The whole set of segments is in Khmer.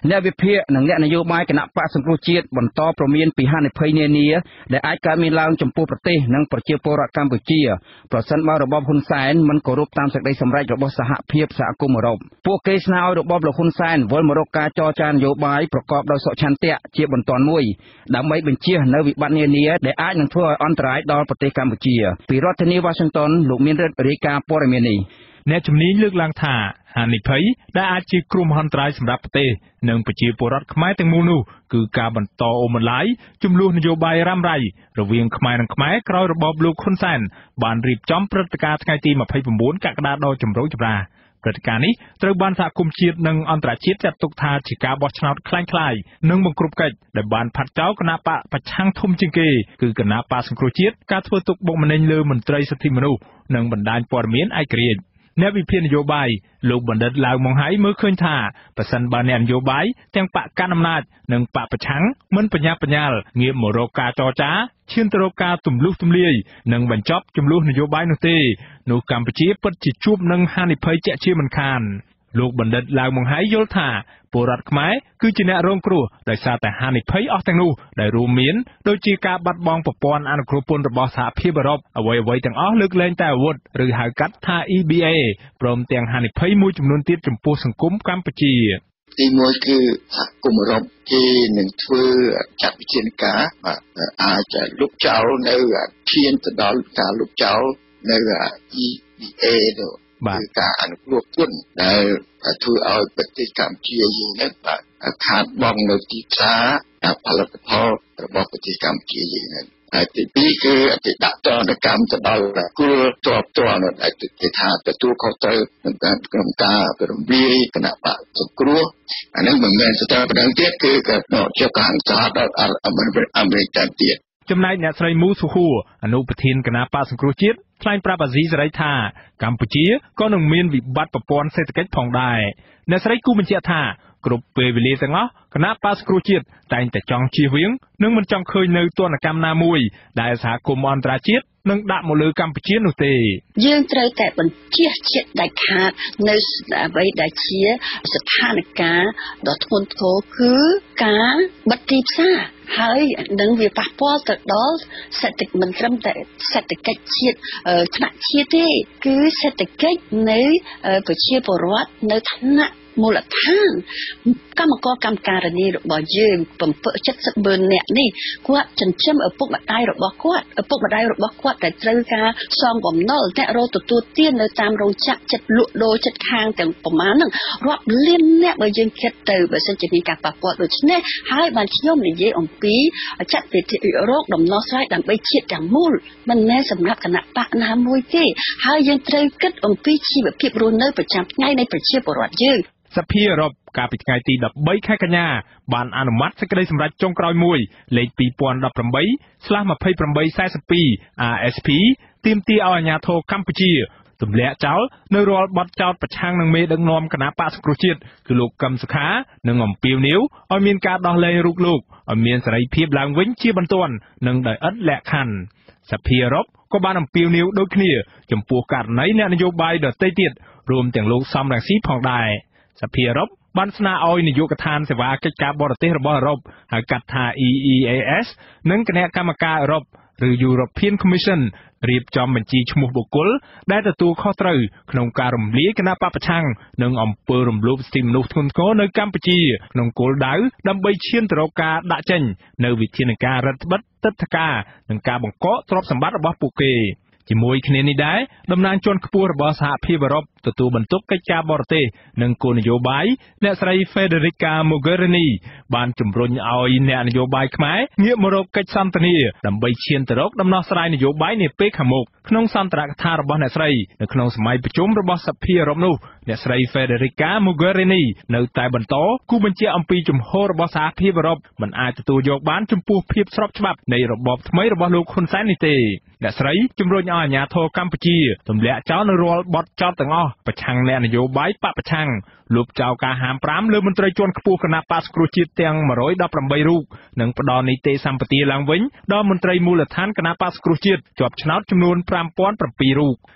អ្នកវិភាគនិងអ្នកនយោបាយគណៈបកសង្គ្រោះជាតិបន្តព្រមានពីហានិភ័យនានាដែលអាចកើតមានឡើងចំពោះប្រទេសនិងប្រជាពលរដ្ឋកម្ពុជាប្រសិនបើរបបហ៊ុនសែនមិនគោរពតាមសេចក្តីសម្រេចរបស់សហភាពសហគមន៍អឺរ៉ុបពួកគេស្នើឲ្យរបបលោកហ៊ុនសែនវិលមករកការចរចានយោបាយប្រកបដោយសុឆន្ទៈជាបន្ទាន់មួយដើម្បីបញ្ជៀសនៅវិបត្តិនានាដែលអាចនឹងធ្វើឲ្យអន្តរាយដល់ប្រទេសកម្ពុជាពីរដ្ឋធានី Washington លោកមានរិទ្ធរាយការណ៍ព័ត៌មាននេះអ្នកជំនាញលើកឡើងថាហានិភ័យដែលអាចជាគ្រោះមហន្តរាយសម្រាប់ប្រទេសនិងប្រជាពលរដ្ឋខ្មែរទាំងមូលនោះគឺការបន្តអូសបន្លាយចំនួននយោបាយរ៉ាំរ៉ៃរវាងខ្មែរនិងខ្មែរក្រោយរបបលោកហ៊ុនសែនបានរៀបចំព្រឹត្តិការណ៍ថ្ងៃទី29កក្កដាដ៏ចម្រូងចម្រាសព្រឹត្តិការណ៍នេះត្រូវបានសហគមន៍ជាតិនិងអន្តរជាតិចាត់ទុកថាជាការបោះឆ្នោតคล้ายៗនិងបង្ក្រប់កិច្ចដែលបានផាត់ចោលគណៈបកប្រឆាំងធំជាងគេគឺគណៈបកសង្គ្រោះជាតិការធ្វើទុកបុកម្នេញលើមន្ត្រីសិទ្ធិមនុស្សនិងបណ្ដាញព័ត៌មានឯករាជ្យអ្នកវិភាគនយោបាយលោកបណ្ឌិតឡាវម៉ុងហៃមើលឃើញថាប្រសិនបើអ្នកនយោបាយទាំងបកកណ្ដាលអំណាចនិងបកប្រឆាំងមិនបញ្ញាបញ្ញាលងាកមករកការចរចាឈានទៅរកការទម្លុះទម្លាយនិងបញ្ចប់ចំនួននយោបាយនោះទេនោះកម្ពុជាពិតជាជួបនឹងហានិភ័យជាក់ជាមិនខានលោកបណ្ឌិតឡាវម៉ុងហៃយល់ថាពលរដ្ឋខ្មែរគឺជាអ្នករងគ្រោះដោយសារតែហានិភ័យអស់ទាំងនោះដែលរួមមានដូចជាការបាត់បង់ប្រព័ន្ធអនុគ្រោះពន្ធរបស់សហភាពអឺរ៉ុបអ្វីៗទាំងអស់លើកលែងតែអាវុធឬហៅកាត់ថា EBA ព្រមទាំងហានិភ័យមួយចំនួនទៀតចំពោះសង្គមកម្ពុជាទីមួយគឺសហគមន៍អឺរ៉ុបគេនឹងធ្វើចាត់វិធានការអាចលុបចោលនៅឈានទៅដល់ការលុបចោលនៅ EBA គឺការអនុគ្រោះពន្ធដែលធ្វើឲ្យប្រទេសកម្ពុជាយើងនេះខាតបង់នៅទីផ្សារផលិតផលរបស់ប្រទេសកម្ពុជាយើងនេះហើយទីពីរគឺគេដាក់ទណ្ឌកម្មទៅដល់គូលតបតនៅដែលគេថាទទួលខុសត្រូវក្នុងការក្រុមការរំលាយគណៈបកសង្គ្រោះអានេះមិនមែនស្ទើរប៉ុណ្ណឹងទៀតគឺក៏ជាការអន្តរាដល់អាមេរិកទៀតចំណែកអ្នកស្រីមូសុហួរអនុប្រធានគណៈបកសង្គ្រោះជាតិថ្លែងប្រាប់អាស៊ីសេរីថាកម្ពុជាក៏នឹងមានវិបត្តិប្រព័ន្ធសេដ្ឋកិច្ចផងដែរអ្នកស្រីគូបញ្ជាក់ថាគ្រប់ពេលវេលាទាំងអស់គណៈបកសង្គ្រោះជាតិតែងតែចង់ជៀសវាងនិងមិនចង់ឃើញនៅទណ្ឌកម្មណាមួយដែលសហគមន៍អន្តរជាតិនឹងដាក់មកលើកម្ពុជានោះទេយើងត្រូវតែបញ្ជាជាក់ដាច់ខាតនៅអ្វីដែលជាស្ថានភាពដ៏ធ្ងន់ធ្ងរគឺការបិទទីផ្សារហើយនឹងវាប៉ះពាល់ទៅដល់សេដ្ឋកិច្ចមិនត្រឹមតែសេដ្ឋកិច្ចជាតិថ្នាក់ជាតិទេគឺសេដ្ឋកិច្ចនៃប្រជាពលរដ្ឋនៅថ្នាក់មូលដ្ឋានកម្មករកម្មការិនីរបស់យើង70ម៉ឺននាក់នេះគាត់ចិញ្ចឹមឪពុកម្ដាយរបស់គាត់តែត្រូវការសងបំណុលអ្នករកទទួលទាននៅតាមរោងចក្រចិត្តលក់ដូរចិត្តខាងទាំងប្រមាណហ្នឹងរាប់លានអ្នកបើយើងគិតទៅបើសិនជាមានការប៉ះពាល់ដូច្នេះហើយបានខ្ញុំនិយាយអំពីចាត់វិធីរោគដំណោះស្រាយដើម្បីជាតិទាំងមូលមិនមែនសម្រាប់គណៈបកណាមួយទេហើយយើងត្រូវគិតអំពីជីវភាពរស់នៅប្រចាំថ្ងៃនៃប្រជាពលរដ្ឋយើងសភាអឺរ៉ុបកាលពីថ្ងៃទី13ខែកញ្ញាបានអនុម័តសេចក្តីសម្រេចចុងក្រោយមួយលេខ 2018/2842 RSP ទាមទារឲ្យអាជ្ញាធរកម្ពុជាទម្លាក់ចោលនៅរាល់បទចោទប្រឆាំងនឹងមេដឹកនាំគណបក្សសង្គ្រោះជាតិគឺលោកកឹមសុខានិងអំពាវនាវឲ្យមានការដោះលែងរូបលោកឲ្យមានសេរីភាពឡើងវិញជាបន្ទាន់និងដោយឥតលក្ខខណ្ឌសភាអឺរ៉ុបក៏បានអំពាវនាវដូចគ្នាចំពោះករណីអ្នកនយោបាយដទៃទៀតរួមទាំងលោកសំរងស៊ីផងដែរសភាអឺរ៉ុបបានស្នើឲ្យនាយកដ្ឋានសេវាកិច្ចការបរទេសរបស់អឺរ៉ុបហៅកាត់ថា EEAS និងគណៈកម្មការអឺរ៉ុបឬ European Commission រៀបចំបញ្ជីឈ្មោះបុគ្គលដែលទទួលខុសត្រូវក្នុងការរំលាយគណៈបកប្រឆាំងនិងអំពើរំលោភសិទ្ធិមនុស្សធ្ងន់ធ្ងរនៅកម្ពុជាក្នុងគោលដៅដើម្បីឈានទៅរកការដាក់ចេញនៅវិធានការរដ្ឋបិទទឹកធការនិងការបង្កកទ្រព្យសម្បត្តិរបស់ពួកគេជាមួយគ្នានេះដែរតំណាងជាន់ខ្ពស់របស់សហភាពអឺរ៉ុបទទួលបន្ទុកកិច្ចការបរទេសនិងគោលនយោបាយអ្នកស្រី Federica Mogherini បានជំរុញឲ្យអ្នកនយោបាយខ្មែរងាកមករកកិច្ចសន្ទនាដើម្បីឈានទៅរកដំណោះស្រាយនយោបាយនាពេលខាងមុខក្នុងសន្ទរកថារបស់អ្នកស្រីនៅក្នុងសម័យប្រជុំរបស់សភាអឺរ៉ុបនោះអ្នកស្រី Federica Mogherini នៅតែបន្តគូបញ្ជាក់អំពីជំហររបស់សហភាពអឺរ៉ុបមិនអាចទទួលយកបានចំពោះភាពស្របច្បាប់នៃរបបថ្មីរបស់លោកហ៊ុនសែននេះទេអ្នកស្រីជំរុញឲ្យអាជ្ញាធរកម្ពុជាទម្លាក់ចោលនៅរាល់បទចោទទាំងអស់ប្រឆាំងអ្នកនយោបាយបកប្រឆាំងលុបចោលការហាម5លើមន្ត្រីជាន់ខ្ពស់គណៈបក្សសង្គ្រោះជាតិទាំង118រូបនិងផ្ដល់នីតិសម្បទាឡើងវិញដល់មន្ត្រីមូលដ្ឋានគណៈបក្សសង្គ្រោះជាតិជាប់ឆ្នោតចំនួន5007រូប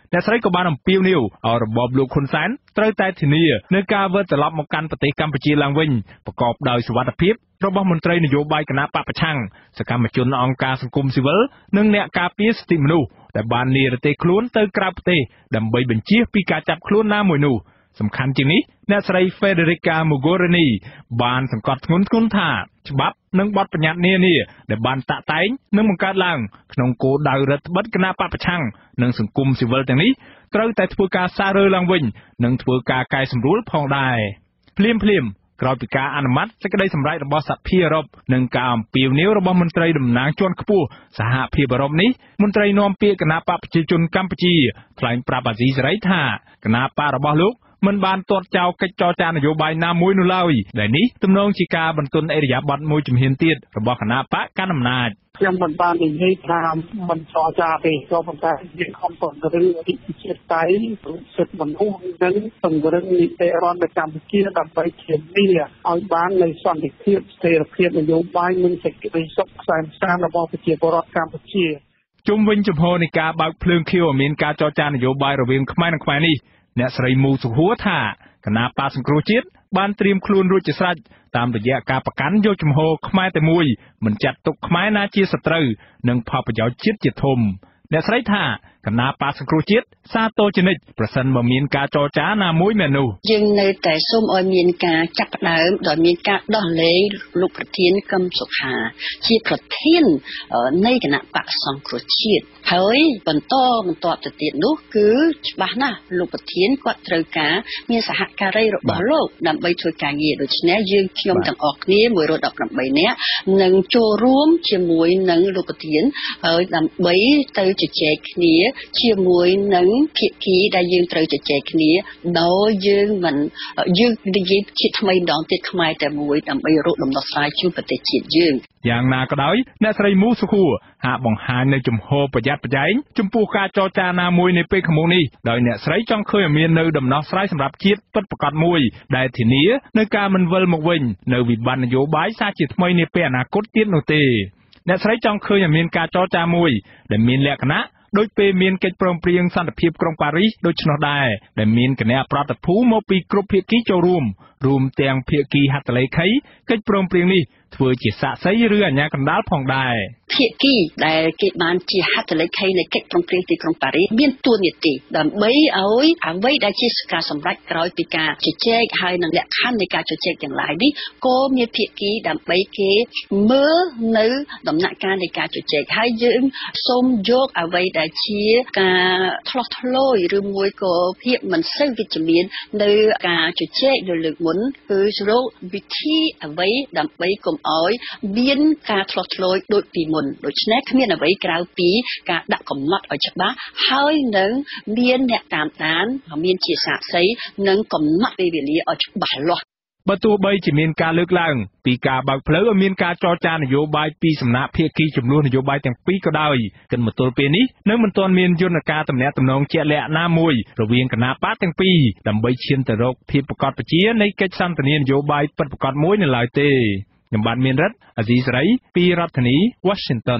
អ្នកស្រីក៏បានអំពាវនាវឲ្យរបបលោកហ៊ុនសែនត្រូវតែធានានៅការវិលត្រឡប់មកកាន់ប្រទេសកម្ពុជាឡើងវិញប្រកបដោយសុវត្ថិភាពរបស់មន្ត្រីនយោបាយគណៈបកប្រឆាំងសកម្មជនអង្គការសង្គមស៊ីវិលនិងអ្នកការពារសិទ្ធិមនុស្សដែលបាននិរទេសខ្លួនទៅក្រៅប្រទេសដើម្បីបញ្ជាពីការចាប់ខ្លួនណាមួយនោះសំខាន់ជាងនេះអ្នកស្រី Federica Mogherini បានសង្កត់ធ្ងន់ធ្ងរថាច្បាប់និងបទបញ្ញត្តិនានាដែលបានតាក់តែងនិងបង្កើតឡើងក្នុងគោលដៅរដ្ឋបិទគណៈបកប្រឆាំងនិងសង្គមស៊ីវិលទាំងនេះត្រូវតែធ្វើការសាររើឡើងវិញនិងធ្វើការកែសម្រួលផងដែរភ្លាមក្រោយពីការអនុម័តសេចក្តីសម្រេចរបស់សហភាពអឺរ៉ុបនិងការអំពាវនាវរបស់មន្ត្រីតំណាងជាន់ខ្ពស់សហភាពអឺរ៉ុបនេះមន្ត្រីនាំពាក្យគណៈបកប្រជាជនកម្ពុជាថ្លែងប្រាប់អាស៊ីសេរីថាគណៈបករបស់លោកមិនបានទាត់ចោលកិច្ចចរចានយោបាយណាមួយនោះឡើយដែលនេះទំនងជាការបន្ទន់អេរយាប័តមួយជំហានទៀតរបស់គណៈបកកណ្ដាលអំណាចខ្ញុំមិនបាននិយាយថាមិនចរចាទេក៏ប៉ុន្តែយើងខំពង្រឹងអធិបតេយ្យសិទ្ធិមនុស្សនិងពង្រឹងនីតិរដ្ឋនៅកម្ពុជាដើម្បីធានាឲ្យបាននូវសន្តិភាពស្ថិរភាពនយោបាយនិងសេចក្តីសុខសន្តិភាពរបស់ប្រជាពលរដ្ឋកម្ពុជាជុំវិញចំហនៃការបើកភ្លើងខៀវមានការចរចានយោបាយរវាងខ្មែរនិងខ្មែរនេះអ្នកស្រីមូសុហួរថាគណៈបកសង្គ្រោះជាតិបានត្រៀមខ្លួនរួចជាស្រេចតាមរយៈការប្រកាន់យកជំហរខ្មែរតែមួយមិនចាត់ទុកខ្មែរណាជាសត្រូវនិងផលប្រយោជន៍ជាតិជាធំអ្នកស្រីថាគណៈបកសង្គ្រោះជាតិសាទរជានិច្ចប្រសិនបើមានការចរចាណាមួយមែននោះយើងនៅតែសូមឲ្យមានការចាប់ផ្ដើមដោយមានការដោះលែងលោកប្រធានកឹមសុខាជាប្រធាននៃគណៈបកសង្គ្រោះជាតិហើយបន្តទៅទៀតនោះគឺច្បាស់ណាស់លោកប្រធានគាត់ត្រូវការមានសហការីរបស់លោកដើម្បីធ្វើការងារដូច្នេះយើងខ្ញុំទាំងអស់គ្នា118នាក់នឹងចូលរួមជាមួយនឹងលោកប្រធានហើយដើម្បីទៅជជែកគ្នាជាមួយនឹងភាគីដែលយើងត្រូវជជែកគ្នាដោយយើងនិយាយជាថ្មីម្ដងទៀតខ្មែរតែមួយដើម្បីរកដំណោះស្រាយជូនប្រទេសជាតិយើងយ៉ាងណាក៏ដោយអ្នកស្រីមូសុខួរហាក់បង្ហាញនៅជំហរប្រយ័ត្នប្រយែងចំពោះការចរចាណាមួយនៅពេលខាងមុខនេះដោយអ្នកស្រីចង់ឃើញឲ្យមាននៅដំណោះស្រាយសម្រាប់ជាតិពិតប្រាកដមួយដែលធានានៅការមិនវិលមកវិញនៅវិបត្តិនយោបាយសាជាថ្មីនាពេលអនាគតទៀតនោះទេអ្នកស្រីចង់ឃើញឲ្យមានការចរចាមួយដែលមានលក្ខណៈដោយពេលមានកិច្ចព្រមព្រៀងសន្តិភាពក្រុងប៉ារីសដូច្នោះដែរដែលមានគណៈប្រតិភូមកពីគ្រប់ភាគីចូលរួមទាំងភាគីហត្ថលេខីកិច្ចព្រមព្រៀងនេះធ្វើជាសាក្សីឬអាជ្ញាកណ្ដាលផងដែរភាគីដែលគេបានជាហត្ថលេខីនៃកិច្ចព្រមព្រៀងទីក្រុងប៉ារីសមានទួនាទីដើម្បីឲ្យអ្វីដែលជាការសម្រេចក្រោយពីការជជែកហើយនឹងលក្ខខណ្ឌនៃការជជែកទាំងឡាយនេះក៏មានភាគីដើម្បីគេមើលនៅដំណាក់កាលនៃការជជែកហើយយើងសូមយកអ្វីដែលជាការឆ្លោះឆ្លយឬមួយក៏ភាពមិនសូវវិជ្ជមាននៅការជជែកនៅលើកមុនគឺរកវិធីអ្វីដើម្បីកុំឲ្យមានការឆ្លោះឆ្លយដូចពីមុនដូច្នេះគ្មានអ្វីក្រៅពីការដាក់កំណត់ឲ្យច្បាស់ហើយនឹងមានអ្នកតាមដានមានជាសាក្សីនិងកំណត់ពេលវេលាឲ្យច្បាស់លាស់បើទោះបីជាមានការលើកឡើងពីការបើកផ្លូវឲ្យមានការចរចានយោបាយពីសំណាក់ភាគីចំនួននយោបាយទាំងពីរក៏ដោយគិតមកទល់ពេលនេះនៅមិនទាន់មានយន្តការទំនាក់ទំនងជាក់លាក់ណាមួយរវាងគណៈបកទាំងពីរដើម្បីឈានទៅរកភាពប្រកបប្រជានៃកិច្ចសន្ទនានយោបាយពិតប្រាកដមួយនៅឡើយទេខ្ញុំបាទមានរិទ្ធអាស៊ីសេរីពីរដ្ឋធានី Washington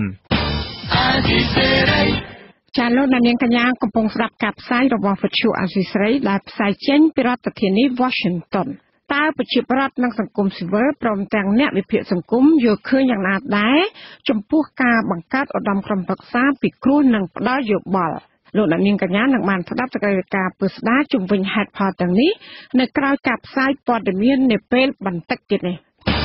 ចាលោកនាងកញ្ញាកំពុងស្ដាប់ការផ្សាយរបស់វិទ្យុអាស៊ីសេរីដែលផ្សាយចេញពីរដ្ឋធានី Washington តើប្រជាប្រដ្ឋនិងសង្គមស៊ីវិលព្រមទាំងអ្នកវិភាគសង្គមយល់ឃើញយ៉ាងណាដែរចំពោះការបង្កើតឧត្តមក្រុមប្រឹក្សាពិគ្រោះនិងផ្ដល់យោបល់លោកនាងកញ្ញានឹងបានស្ដាប់សេចក្តីរាយការណ៍ពិស្ដារជុំវិញហេតុផលទាំងនេះនៅក្រៅការផ្សាយព័ត៌មាននាពេលបន្តិចទៀតនេះ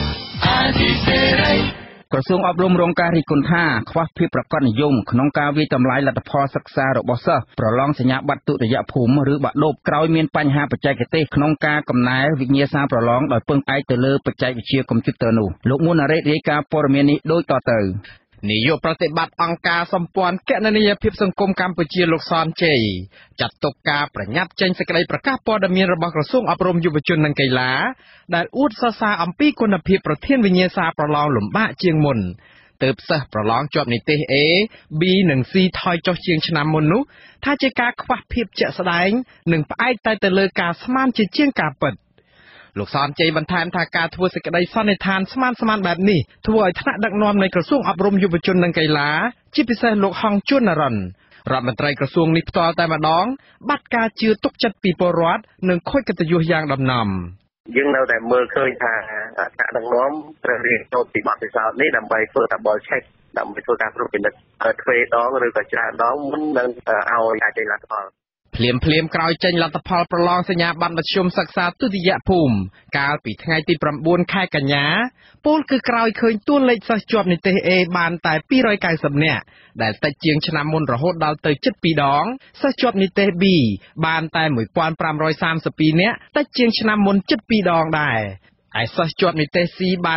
ក្រសួងអប់រំរងការរិះគន់ថាខ្វះភាពប្រាកដនិយមក្នុងការវិយតម្លៃលទ្ធផលសិក្សារបស់សិស្សប្រឡងសញ្ញាបត្រទុតិយភូមិឬបាក់ឌុបក្រោយមានបញ្ហាបច្ចេកទេសក្នុងការកំណែវិញ្ញាសាប្រឡងដោយពឹងផ្អែកទៅលើបច្ចេកវិទ្យាកុំព្យូទ័រនោះលោកមុនអរិទ្ធរាយការណ៍ព័ត៌មាននេះដូចតទៅនាយកប្រតិបត្តិអង្គការសម្ព័ន្ធគណនេយ្យភាពសង្គមកម្ពុជាលោកសនជ័យចាត់ទុកការប្រញាប់ចេញសេចក្តីប្រកាសព័ត៌មានរបស់ក្រសួងអប់រំយុវជននិងកីឡាដែលអួតសរសើរអំពីគុណភាពប្រធានវិញ្ញាសាប្រឡងលំបាកជាងមុនទើបសិស្សប្រឡងជាប់និទេស A, B និង C ថយចុះជាងឆ្នាំមុននោះថាជាការខ្វះភាពជាក់ស្ដែងនិងផ្អែកតែទៅលើការស្មានជាងការពិតលោកសនជ័យបន្ថែមថាការធ្វើសេចក្តីសន្និដ្ឋានស្មានបែបនេះធ្វើឲ្យថ្នាក់ដឹកនាំនៃក្រសួងអប់រំយុវជននិងកីឡាជាពិសេសលោកហងជួននរិនរដ្ឋមន្ត្រីក្រសួងនេះផ្ទាល់តែម្ដងបាត់ការជឿទុកចិត្តពីពលរដ្ឋនិងខូចកិត្តិយសយ៉ាងដំណំយើងនៅតែមើលឃើញថាការដឹកនាំត្រូវរៀនសូត្រពីបទពិសោធន៍នេះដើម្បីធ្វើ double check ដើម្បីធ្វើការត្រួតពិនិត្យទ្វេដងឬក៏ច្រើនដងមុននឹងឲ្យអាចចេញលទ្ធផលភ្លាមក្រោយចេញលទ្ធផលប្រឡងសញ្ញាបត្រមធ្យមសិក្សាទុតិយភូមិកាលពីថ្ងៃទី9 ខែកញ្ញាពលគឺក្រោយឃើញតួលេខសិស្សជាប់និទេស A បានតែ290នាក់ដែលតិចជាងឆ្នាំមុនរហូតដល់ទៅជិត2ដងសិស្សជាប់និទេស B បានតែ1532នាក់តិចជាងឆ្នាំមុនជិត2ដងដែរឯសិស្សជាប់និទេស C បាន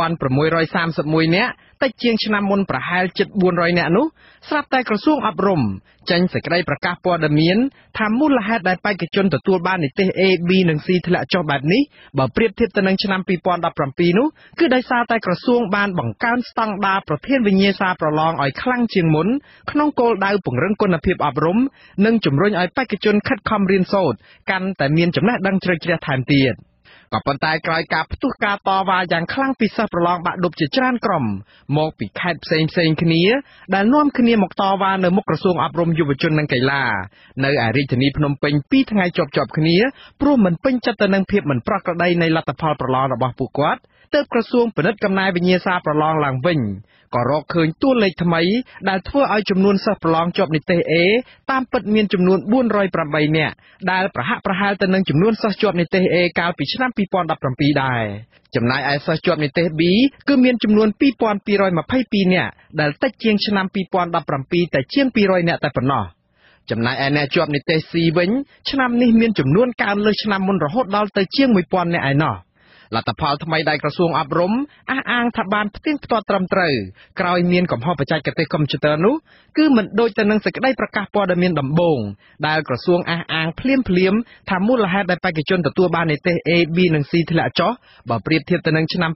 4631នាក់តិចជាងឆ្នាំមុនប្រហែលជិត400នាក់នោះស្រាប់តែក្រសួងអប់រំចេញសេចក្តីប្រកាសព័ត៌មានថាមូលហេតុដែលបេក្ខជនទទួលបាននិទេស A B និង C ធ្លាក់ចុះបែបនេះបើប្រៀបធៀបទៅនឹងឆ្នាំ2017នោះគឺដោយសារតែក្រសួងបានបង្កើនស្តង់ដារប្រធានវិញ្ញាសាប្រឡងឲ្យខ្លាំងជាងមុនក្នុងគោលដៅពង្រឹងគុណភាពអប់រំនិងជំរុញឲ្យបេក្ខជនខិតខំរៀនសូត្រកាន់តែមានចំណេះដឹងជ្រៅជ្រះថែមទៀតក៏ប៉ុន្តែក្រោយការផ្ទុះការតវ៉ាយ៉ាងខ្លាំងពីសិស្សប្រឡងបាក់ឌុបជាច្រើនក្រុមមកពីខេត្តផ្សេងគ្នាដែលនាំគ្នាមកតវ៉ានៅមុខក្រសួងអប់រំយុវជននិងកីឡានៅឯរាជធានីភ្នំពេញ2ថ្ងៃជាប់គ្នាព្រោះមិនពេញចិត្តទៅនឹងភាពមិនប្រក្រតីនៃលទ្ធផលប្រឡងរបស់ពួកគាត់ទើបក្រសួងពិនិត្យកំណែវិញ្ញាសាប្រឡងឡើងវិញក៏រកឃើញតួលេខថ្មីដែលធ្វើឲ្យចំនួនសិស្សប្រឡងជាប់និទេស A តាមពិតមានចំនួន408នាក់ដែលប្រហាក់ប្រហែលទៅនឹងចំនួនសិស្សជាប់និទេស A កាលពីឆ្នាំ2017ដែរចំណែកឯសិស្សជាប់និទេស B គឺមានចំនួន2222នាក់ដែលតិចជាងឆ្នាំ2017តែជាង200នាក់តែប៉ុណ្ណោះចំណែកឯអ្នកជាប់និទេស C វិញឆ្នាំនេះមានចំនួនកើនលើសឆ្នាំមុនរហូតដល់ទៅជាង1000នាក់ឯណោះលទ្ធផលថ្មីដែលក្រសួងអប់រំអះអាងថាបានផ្ទៀងផ្ទាត់ត្រឹមត្រូវក្រោយមានកំហុសបច្ចេកទេសកុំព្យូទ័រនោះគឺមិនដូចទៅនឹងសេចក្តីប្រកាសព័ត៌មានដំបូងដែលក្រសួងអះអាងភ្លាមថាមូលហេតុដែលបេក្ខជនទទួលបាននិទេស A B និង C ធ្លាក់ចុះបើប្រៀបធៀបទៅនឹងឆ្នាំ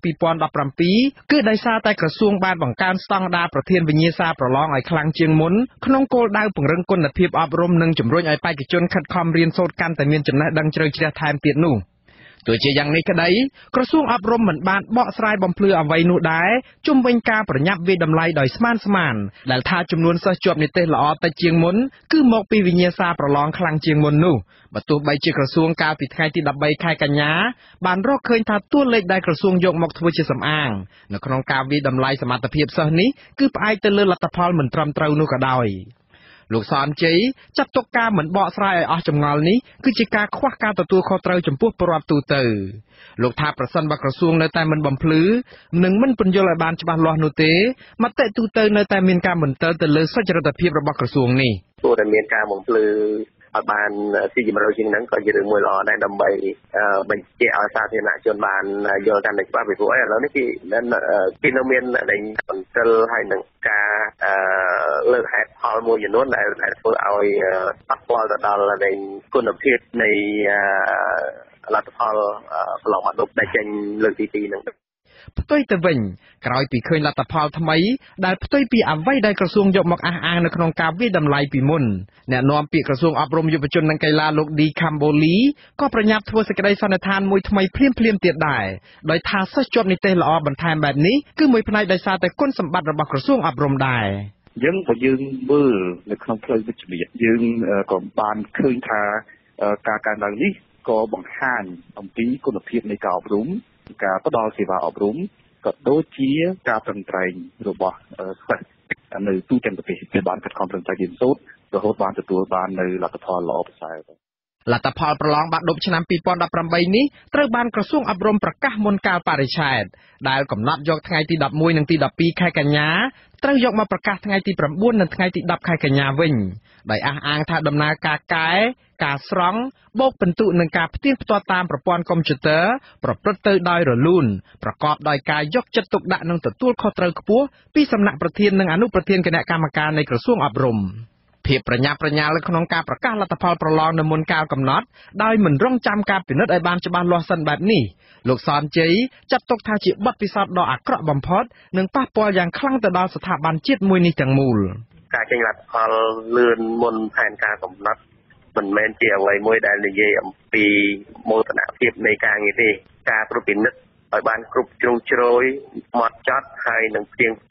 2017គឺដោយសារតែក្រសួងបានបង្កើនស្តង់ដារប្រធានវិញ្ញាសាប្រឡងឲ្យខ្លាំងជាងមុនក្នុងគោលដៅពង្រឹងគុណភាពអប់រំនិងជំរុញឲ្យបេក្ខជនខិតខំរៀនសូត្រកាន់តែមានចំណេះដឹងជ្រៅជ្រះថែមទៀតនោះទោះជាយ៉ាងនេះក្តីក្រសួងអប់រំមិនបានបកស្រាយបំភ្លឺអ្វីនោះដែរជុំវិញការប្រញាប់វាយតម្លៃដោយស្មានដែលថាចំនួនសិស្សជាប់និទេសល្អតិចជាងមុនគឺមកពីវិញ្ញាសាប្រឡងខ្លាំងជាងមុននោះបើទោះបីជាក្រសួងកាលពីថ្ងៃទី13ខែកញ្ញាបានរកឃើញថាតួលេខដែលក្រសួងយកមកធ្វើជាសម្អាងនៅក្នុងការវាយតម្លៃសមត្ថភាពសិស្សនេះគឺផ្អែកទៅលើលទ្ធផលមិនត្រឹមត្រូវនោះក៏ដោយលោកសនជ័យចាត់ទុកការមិនបកស្រាយឲ្យអស់ចម្ងល់នេះគឺជាការខ្វះការទទួលខុសត្រូវចំពោះប្រជាពលរដ្ឋទូទៅលោកថាប្រសិនបើក្រសួងនៅតែមិនបំភ្លឺនិងមិនពន្យល់ឲ្យបានច្បាស់លាស់នោះទេមតិទូទៅនៅតែមានការមន្ទិលទៅលើសុចរិតភាពរបស់ក្រសួងនេះគួរតែមានការបំភ្លឺឲ្យបានស៊ីជម្រៅជាងហ្នឹងក៏ជារឿងមួយល្អដែរដើម្បីបញ្ជាក់ឲ្យសាធារណជនបានយល់កាន់តែច្បាស់ពីព្រោះឥឡូវនេះគេនៅមានតែបន្ទិលហើយនឹងការលើកហេតុផលមួយចំនួនដែលធ្វើឲ្យប៉ះពាល់ទៅដល់គុណភាពនៃលទ្ធផលប្រឡងបាក់ឌុបដែលចេញលើកទី2ហ្នឹងផ្ទុយទៅវិញក្រោយពីឃើញលទ្ធផលថ្មីដែលផ្ទុយពីអ្វីដែលក្រសួងយកមកអះអាងនៅក្នុងការវិតម្លៃពីមុនអ្នកនាំពាក្យក្រសួងអប់រំយុវជននិងកីឡាលោកឌីខាំបូលីក៏ប្រញាប់ធ្វើសេចក្តីសន្និដ្ឋានមួយថ្មីភ្លាមទៀតដែរដោយថាសិស្សជាប់និទេសល្អបន្ថែមបែបនេះគឺមួយផ្នែកដោយសារតែគុណសម្បត្តិរបស់ក្រសួងអប់រំដែរយើងបើយើងមើលនៅក្នុងផ្លូវវិជ្ជមានយើងក៏បានឃើញថាការកើនឡើងនេះក៏បង្ហាញអំពីគុណភាពនៃការអប់រំការផ្ដល់សេវាអប់រំក៏ដូចជាការប្រឹងប្រែងរបស់សិស្សនៅទូទាំងប្រទេសដែលបានខិតខំប្រឹងប្រែងរៀនសូត្ររហូតបានទទួលបាននៅលទ្ធផលល្អប្រសើរលទ្ធផលប្រឡងបាក់ឌុបឆ្នាំ2018នេះត្រូវបានក្រសួងអប់រំប្រកាសមុនកាលបរិច្ឆេទដែលកំណត់យកថ្ងៃទី11និងទី12ខែកញ្ញាត្រូវយកមកប្រកាសថ្ងៃទី9និងថ្ងៃទី10ខែកញ្ញាវិញដោយអះអាងថាដំណើរការកែការស្រង់បូកពិន្ទុនិងការផ្ទៀងផ្ទាត់តាមប្រព័ន្ធកុំព្យូទ័រប្រព្រឹត្តទៅដោយរលូនប្រកបដោយការយកចិត្តទុកដាក់និងទទួលខុសត្រូវខ្ពស់ពីសំណាក់ប្រធាននិងអនុប្រធានគណៈកម្មការនៃក្រសួងអប់រំភាពប្រញាប់ប្រញាល់ក្នុងការប្រកាសលទ្ធផលប្រឡងនៅមុនកាលកំណត់ដោយមិនរងចាំការពិនិត្យឲ្យបានច្បាស់លាស់សិនបែបនេះលោកសនជ័យចាត់ទុកថាជាបទពិសោធន៍ដ៏អាក្រក់បំផុតនិងប៉ះពាល់យ៉ាងខ្លាំងទៅដល់ស្ថាប័នជាតិមួយនេះទាំងមូលការចេញលទ្ធផលលឿនមុនផែនការកំណត់មិនមែនជាអ្វីមួយដែលនិយាយអំពីមោទនភាពនៃការងារទេការត្រួតពិនិត្យឲ្យបានគ្រប់ជ្រុងជ្រោយហ្មត់ចត់ហើយនឹងផ្ទៀងផ្ទាត់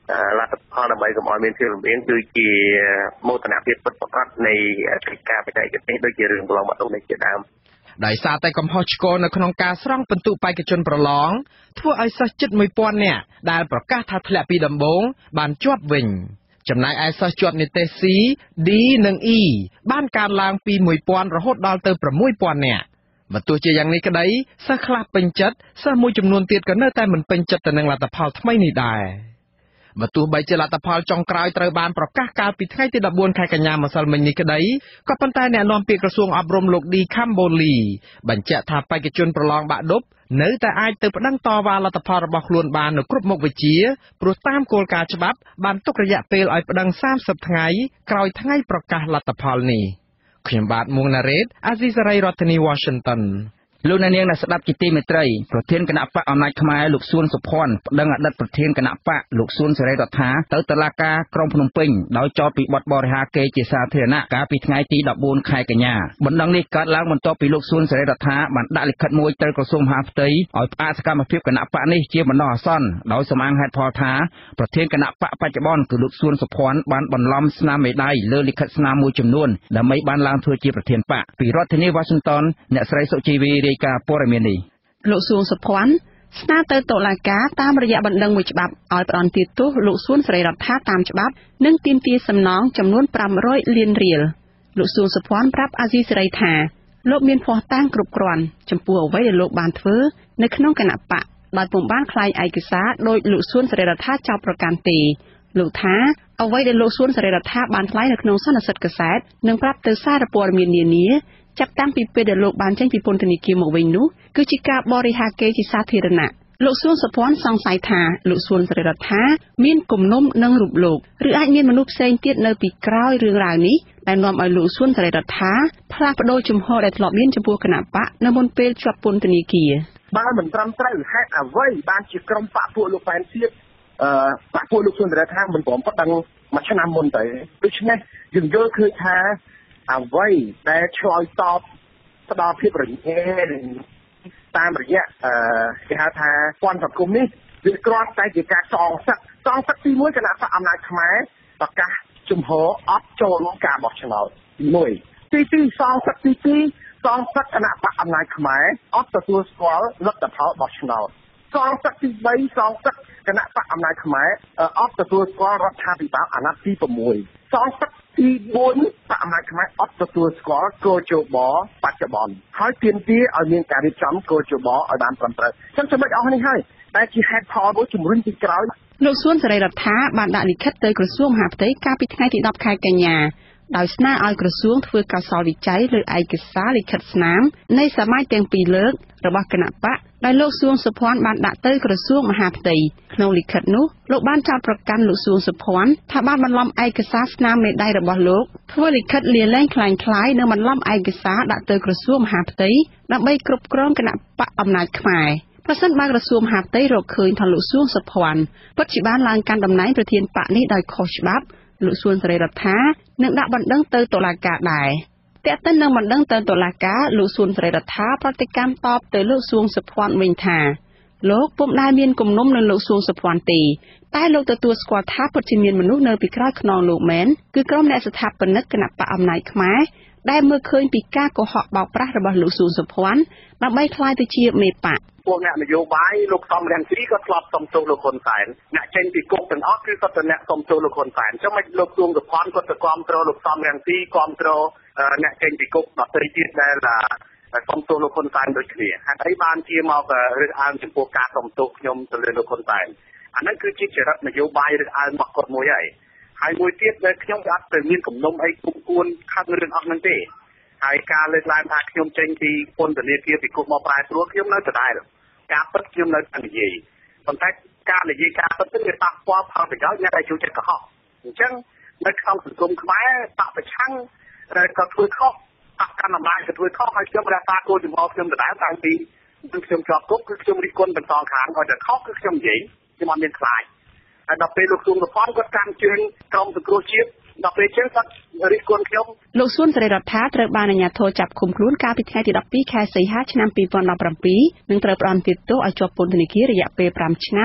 លទ្ធផលដើម្បីកុំឲ្យមានភាពរំខានគឺជាមោទនភាពពិតប្រាកដនៃកិច្ចការបច្ចេកទេសដូចជារឿងប្រឡងបាក់ឌុបនេះជាដើមដោយសារតែកំហុសឆ្គងនៅក្នុងការស្រង់ពិន្ទុបេក្ខជនប្រឡងធ្វើឲ្យសិស្សជិត 1000 នាក់ដែលប្រកាសថាធ្លាក់ពីដំបូងបានជាប់វិញចំណែកឯសិស្សជាប់និទេស C, D និង E បានកើនឡើងពី 1000 រហូតដល់ទៅ 6000 នាក់បើទោះជាយ៉ាងនេះក្តីសិស្សខ្លះពេញចិត្តសិស្សមួយចំនួនទៀតក៏នៅតែមិនពេញចិត្តទៅនឹងលទ្ធផលថ្មីនេះដែរបើទោះបីជាលទ្ធផលចុងក្រោយត្រូវបានប្រកាសកាលពីថ្ងៃទី 14 ខែកញ្ញាម្សិលមិញនេះក្តីក៏ប៉ុន្តែអ្នកនាំពាក្យក្រសួងអប់រំលោក D. Khamboli បញ្ជាក់ថាបេក្ខជនប្រឡងបាក់ឌុបនៅតែអាចទៅប្តឹងតវ៉ាលទ្ធផលរបស់ខ្លួនបាននៅគ្រប់មុខវិជ្ជាព្រោះតាមគោលការណ៍ច្បាប់បានទុករយៈពេលឲ្យប្តឹង30ថ្ងៃក្រោយថ្ងៃប្រកាសលទ្ធផលនេះខ្ញុំបាទមួងណារ៉េតអាស៊ីសេរីរដ្ឋធានី Washington លោកអ្នកនាងដែលស្ដាប់ជាទីមេត្រីប្រធានគណៈបកអំណាចខ្មែរលោកសួនសុភ័ណ្ឌប្តឹងអតីតប្រធានគណៈបកលោកសួនសេរីរដ្ឋាទៅតុលាការក្រុងភ្នំពេញដោយចោទពីបទបរិហាកេរជាសាធារណៈកាលពីថ្ងៃទី 14 ខែកញ្ញាបណ្ដឹងនេះកើតឡើងបន្ទាប់ពីលោកសួនសេរីរដ្ឋាបានដាក់លិខិតមួយទៅក្រសួងមហាផ្ទៃឲ្យផ្អាកសកម្មភាពគណៈបកនេះជាបណ្ដោះអាសន្នដោយសំអាងហេតុផលថាប្រធានគណៈបកបច្ចុប្បន្នគឺលោកសួនសុភ័ណ្ឌបានបន្លំស្នាមមេដៃលើលិខិតស្នាមមួយចំនួនដើម្បីបានឡើងធ្វើជាប្រធានបកពីរដ្ឋធានី Washington អ្នកស្រីសុជីវីរាយការណ៍ព័ត៌មានលោកសួនសុភ័ណ្ឌស្នើទៅតុលាការតាមរយៈបណ្ដឹងមួយច្បាប់ឲ្យផ្តន្ទាទោសលោកសួនសេរីរដ្ឋាតាមច្បាប់និងទាមទារសំណងចំនួន500លានរៀលលោកសួនសុភ័ណ្ឌប្រាប់អាស៊ីសេរីថាលោកមានភស្តុតាងគ្រប់គ្រាន់ចំពោះអ្វីដែលលោកបានធ្វើនៅក្នុងគណៈបកដោយពុំបានខ្លាយឯកសារដោយលោកសួនសេរីរដ្ឋាចោទប្រកាន់ទេលោកថាអ្វីដែលលោកសួនសេរីរដ្ឋាបានថ្លែងនៅក្នុងសន្និសីទកាសែតនិងប្រាប់ទៅសារព័ត៌មាននានាចាប់តាំងពីពេលដែលលោកបានចេញពីពន្ធនាគារមកវិញនោះគឺជាការបរិហាកេរជាសាធារណៈលោកសួនសុភ័ណ្ឌសង្ស័យថាលោកសួនសេរីរដ្ឋាមានគំនុំនឹងរូបលោកឬអាចមានមនុស្សផ្សេងទៀតនៅពីក្រោយរឿងរ៉ាវនេះដែលនាំឲ្យលោកសួនសេរីរដ្ឋាផ្លាស់ប្ដូរជំហរដែលធ្លាប់មានចំពោះគណៈបកនៅមុនពេលជាប់ពន្ធនាគារបើមិនត្រឹមត្រូវហេតុអ្វីបានជាក្រុមបកពួកលោកប៉ែនសៀតបកពួកលោកសួនសេរីរដ្ឋាមិនព្រមប្តឹងមួយឆ្នាំមុនទៅដូច្នេះយើងយល់ឃើញថាអ្វីដែលឆ្លើយតបផ្ដល់ភាពរញ៉េតាមរយៈគេហៅថាព័ន្ធសង្គមនេះវាគ្រាន់តែជាការសងសឹកទី1គណៈបកអំណាចខ្មែរប្រកាសជំហរអត់ចូលរួមការបោះឆ្នោតទី2សងសឹកទី2សងសឹកគណៈបកអំណាចខ្មែរអត់ទទួលស្គាល់លទ្ធផលបោះឆ្នោតសងសឹកទី3សងសឹកគណៈបកអំណាចខ្មែរអត់ទទួលស្គាល់រដ្ឋាភិបាលអាណត្តិទី6សងសឹកទី4បកអំណាចខ្មែរអត់ទទួលស្គាល់គោជបបច្ចុប្បន្នហើយទាមទារឲ្យមានការរៀបចំគោជបឲ្យបានត្រឹមត្រូវចឹងចំណុចអស់នេះហើយតែជាហេតុផលមួយជំរុញពីក្រោយលោកសួនសេរីរដ្ឋាបានដាក់លិខិតទៅក្រសួងមហាផ្ទៃកាលពីថ្ងៃទី10ខែកញ្ញាដោយស្នើឲ្យក្រសួងធ្វើកសលវិច័យលើឯកសារលិខិតស្នាមនៃសម័យទាំងពីរលើករបស់គណៈបកដែលលោកសួនសុភ័ណ្ឌបានដាក់ទៅក្រសួងមហាផ្ទៃក្នុងលិខិតនោះលោកបានចោទប្រកាន់លោកសួនសុភ័ណ្ឌថាបានបន្លំឯកសារស្នាមមេដៃរបស់លោកធ្វើលិខិតលាលែងคล้ายៗនិងបន្លំឯកសារដាក់ទៅក្រសួងមហាផ្ទៃដើម្បីគ្រប់គ្រងគណៈបកអំណាចខ្មែរប្រសិនបើក្រសួងមហាផ្ទៃរកឃើញថាលោកសួនសុភ័ណ្ឌពិតជាបានឡើងកាន់តំណែងប្រធានបកនេះដោយខុសច្បាប់លោកសួនសេរីរដ្ឋានឹងដាក់បណ្ដឹងទៅតុលាការដែរតែទៅនឹងបណ្ដឹងទៅតុលាការលោកសួនសេរីរដ្ឋាប្រតិកម្មតបទៅលោកសួនសុភ័ណ្ឌវិញថាលោកពុំដែលមានគំនុំនឹងលោកសួនសុភ័ណ្ឌទេតែលោកទទួលស្គាល់ថាពិតជាមានមនុស្សនៅពីក្រោយខ្នងលោកមែនគឺក្រុមអ្នកស្ថាបនិកគណៈបកអំណាចខ្មែរដែលមើលឃើញពីការកុហកបោកប្រាស់របស់លោកសួនសុភ័ណ្ឌដើម្បីក្លាយទៅជាមេបកពួកអ្នកនយោបាយលោកសំរងស៊ីក៏ធ្លាប់សុំទោសលោកហ៊ុនសែនអ្នកចេញពីគុកទាំងអស់គឺគាត់ទៅអ្នកសុំទោសលោកហ៊ុនសែនអញ្ចឹងមិនលោកសួងសុភ័ណ្ឌគាត់ទៅគ្រប់គ្រងលោកសំរងស៊ីគ្រប់គ្រងអ្នកចេញពីគុកដទៃទៀតដែលសុំទោសលោកហ៊ុនសែនដូចគ្នាហេតុអីបានជាមករើសអើងចំពោះការសុំទោសខ្ញុំទៅលើលោកហ៊ុនសែនអាហ្នឹងគឺជាចរិតនយោបាយរើសអើងមកគាត់មួយហើយមួយទៀតដែលខ្ញុំអត់ទៅមានគំនុំអីគុំគួនខឹងរឿងអស់ហ្នឹងទេហើយការលើកឡើងថាខ្ញុំចេញពីពន្ធនាគារពីគុកមកប្រែប្រួលខ្ញុំនៅដដែលការពិតខ្ញុំនៅតែនិយាយប៉ុន្តែការនិយាយការពិតទៅវាប៉ះពាល់ផលប្រយោជន៍អ្នកដែលជួយចិត្តកុហកអញ្ចឹងនៅក្នុងសង្គមខ្មែរបកប្រឆាំងក៏ធ្វើខុសបកកណ្ដាលអំណាចក៏ធ្វើខុសហើយខ្ញុំរក្សាគោលជំហរខ្ញុំដដែលតាំងពីខ្ញុំជាប់គុកគឺខ្ញុំរិះគន់ទាំងសងខាងឲ្យតែខុសគឺខ្ញុំនិយាយខ្ញុំអត់មានខ្លាចហើយដល់ពេលលោកសួងសុភ័ណ្ឌគាត់កាន់ជើងក្រុមសង្គ្រោះជាតិដល់ពេលចឹងគាត់រិះគន់ខ្ញុំលោកសួនសេរីរដ្ឋាត្រូវបានអាជ្ញាធរចាប់ឃុំខ្លួនកាលពីថ្ងៃទី12ខែសីហាឆ្នាំ2017និងត្រូវផ្តន្ទាទោសឲ្យជាប់ពន្ធនាគាររយៈពេល5ឆ្នាំ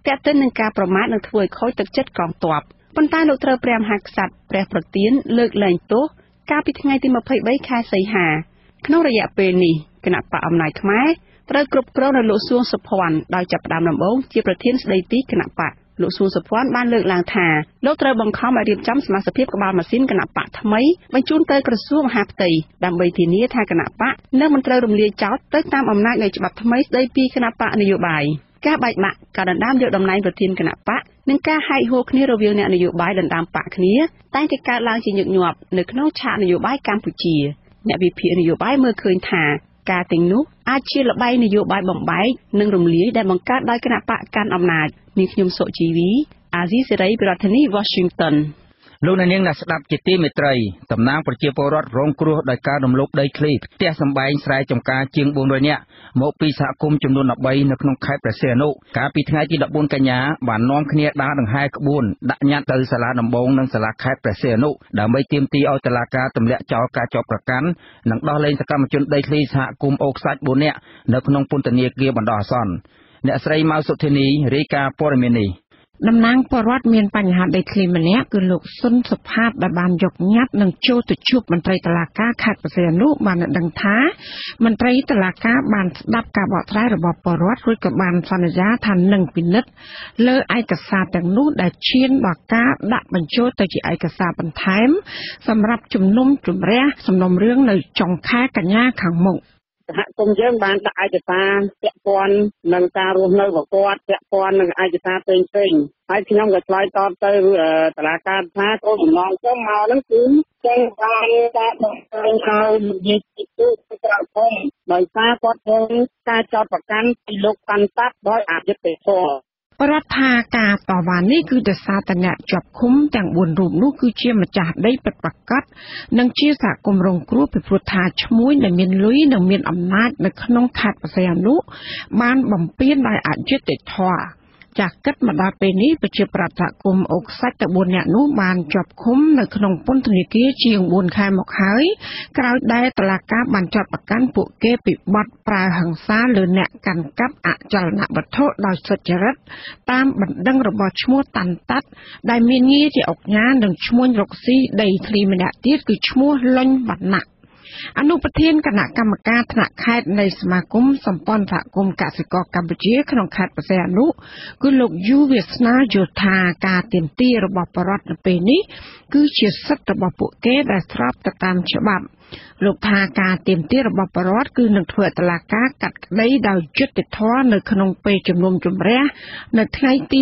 ទាក់ទិននឹងការប្រមាថនឹងធ្វើឲ្យខូចទឹកចិត្តកងទ័ពប៉ុន្តែលោកត្រូវព្រះមហាក្សត្រព្រះប្រទានលើកលែងទោសកាលពីថ្ងៃទី23ខែសីហាក្នុងរយៈពេលនេះគណៈបកអំណាចខ្មែរត្រូវគ្រប់គ្រងដោយលោកសួងសុភ័ណ្ឌដោយចាប់ផ្ដើមដំបូងជាប្រធានស្ដីទីគណៈបកលោកសួងសុភ័ណ្ឌបានលើកឡើងថាលោកត្រូវបង្ខំឲ្យរៀបចំសមាជិកក្បាលម៉ាស៊ីនគណៈបកថ្មីបញ្ជូនទៅក្រសួងមហាផ្ទៃដើម្បីធានាថាគណៈបកនឹងមិនត្រូវរំលាយចោលទៅតាមអំណាចនៃច្បាប់ថ្មីស្ដីពីគណៈបកនយោបាយការបែកបាក់ការដណ្ដើមយកតំណែងប្រធានគណៈបកនិងការហែកហួរគ្នារវាងអ្នកនយោបាយដណ្ដើមបកគ្នាតែងតែកើតឡើងជាញឹកញាប់នៅក្នុងឆាកនយោបាយកម្ពុជាអ្នកវិភាគនយោបាយមើលឃើញថាការទាំងនោះអាចជាល្បែងនយោបាយបំបែកនិងរំលាយដែលបង្កើតដោយគណៈបកកាន់អំណាចនេះខ្ញុំសុជីវីអាស៊ីសេរីប្រធានាធិបតី Washington លោកអ្នកនាងអ្នកស្ដាប់ជាទីមេត្រីតំណាងប្រជាពលរដ្ឋរងគ្រោះដោយការរំលោភដីធ្លីផ្ទះសម្បែងស្រែចម្ការជាង400នាក់មកពីសហគមន៍ចំនួន13នៅក្នុងខេត្តព្រះសីហនុកាលពីថ្ងៃទី14កញ្ញាបាននាំគ្នាដើរដង្ហែក្បួនដាក់ញត្តិទៅសាលាដំបងនិងសាលាខេត្តព្រះសីហនុដើម្បីទាមទារឲ្យតុលាការទម្លាក់ចោលការជាប់ប្រកាន់និងដោះលែងសកម្មជនដីធ្លីសហគមន៍អូខ្សាច់4នាក់នៅក្នុងពន្ធនាគារបណ្ដោះអាសន្នអ្នកស្រីម៉ៅសុធានីរាយការណ៍ព័ត៌មាននេះតំណាងពលរដ្ឋមានបញ្ហាដីធ្លីម្នាក់គឺលោកសុនសុផាតដែលបានយកញត្តិនឹងចូលទៅជួបមន្ត្រីតុលាការខេត្តព្រះសីហនុបានដឹងថាមន្ត្រីតុលាការបានស្ដាប់ការបកស្រាយរបស់ពលរដ្ឋរួចក៏បានសន្យាថានឹងពិនិត្យលើឯកសារទាំងនោះដែលឈានដល់ការដាក់បញ្ចូលទៅជាឯកសារបន្ថែមសម្រាប់ជំនុំជម្រះសំណុំរឿងនៅចុងខែកញ្ញាខាងមុខសហគមន៍យើងបានដាក់ឯកសារពាក់ព័ន្ធនឹងការរស់នៅរបស់គាត់ពាក់ព័ន្ធនឹងឯកសារផ្សេងៗហើយខ្ញុំក៏ឆ្លើយតបទៅតុលាការថាគោលបំណងខ្ញុំមកហ្នឹងគឺចង់បានការបង្ហាញឲ្យនិយាយពីទូទៅក្រៅភូមិដោយសារគាត់ធ្វើការចោទប្រកាន់ពីលោកកាន់តាប់ដោយអយុត្តិធម៌រដ្ឋាការតវ៉ានេះគឺដោយសារតែអ្នកជាប់ឃុំទាំង4រូបនោះគឺជាម្ចាស់ដីពិតប្រាកដនិងជាសហគមន៍រងគ្រោះពីព្រោះថាឈ្មួញដែលមានលុយនិងមានអំណាចនៅក្នុងខេត្តព្រះសីហនុបានបំពានដោយអយុត្តិធម៌ចាស់គិតមកដល់ពេលនេះប្រជាប្រដ្ឋសហគមន៍អូខ្សាច់តែ4នាក់នោះបានជាប់ឃុំនៅក្នុងពន្ធនាគារជាង4ខែមកហើយក្រោយដែលតុលាការបានចាត់ប្រកាន់ពួកគេពីបទប្រើហិង្សាលើអ្នកកាន់កាប់អចលនវត្ថុដោយសុចរិតតាមបណ្ដឹងរបស់ឈ្មោះតាន់តាត់ដែលមានងារជាអុកញ៉ានិងឈ្មោះរកស៊ីដីធ្លីម្នាក់ទៀតគឺឈ្មោះលុញវណ្ណៈអនុប្រធានគណៈកម្មការថ្នាក់ខេត្តនៃសមាគមសម្ព័ន្ធសហគមន៍កសិករកម្ពុជាក្នុងខេត្តព្រះសីហនុគឺលោកយូវាសនាយោថាការទាមទាររបស់បរដ្ឋនៅពេលនេះគឺជាសិទ្ធិរបស់ពួកគេដែលស្របទៅតាមច្បាប់លោកថាការទាមទាររបស់បរដ្ឋគឺនឹងធ្វើតុលាការកាត់ក្តីដោយយុត្តិធម៌នៅក្នុងពេលជំនុំជម្រះនៅថ្ងៃទី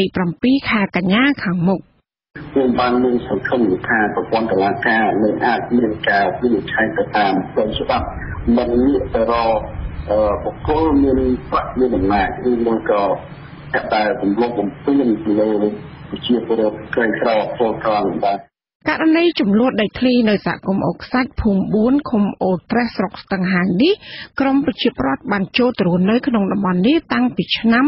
27ខែកញ្ញាខាងមុខខ្ញុំបានមានសង្ឃឹមថាប្រព័ន្ធតុលាការនឹងអាចមានការវិនិច្ឆ័យទៅតាមផ្លូវច្បាប់មិនងាកទៅរកបុគ្គលមានប្រាក់មានអំណាចឬមួយក៏តែរំលោភបំពានទៅលើប្រជាពលរដ្ឋក្រីក្រពលក្រងបាទករណីចំនួនដីធ្លីនៅសហគមន៍អូខ្សាច់ភូមិ4ឃុំអូត្រេសស្រុកស្ទឹងហាងនេះក្រមប្រជាប្រដ្ឋបានចូលទៅរស់នៅក្នុងតំបន់នេះតាំងពីឆ្នាំ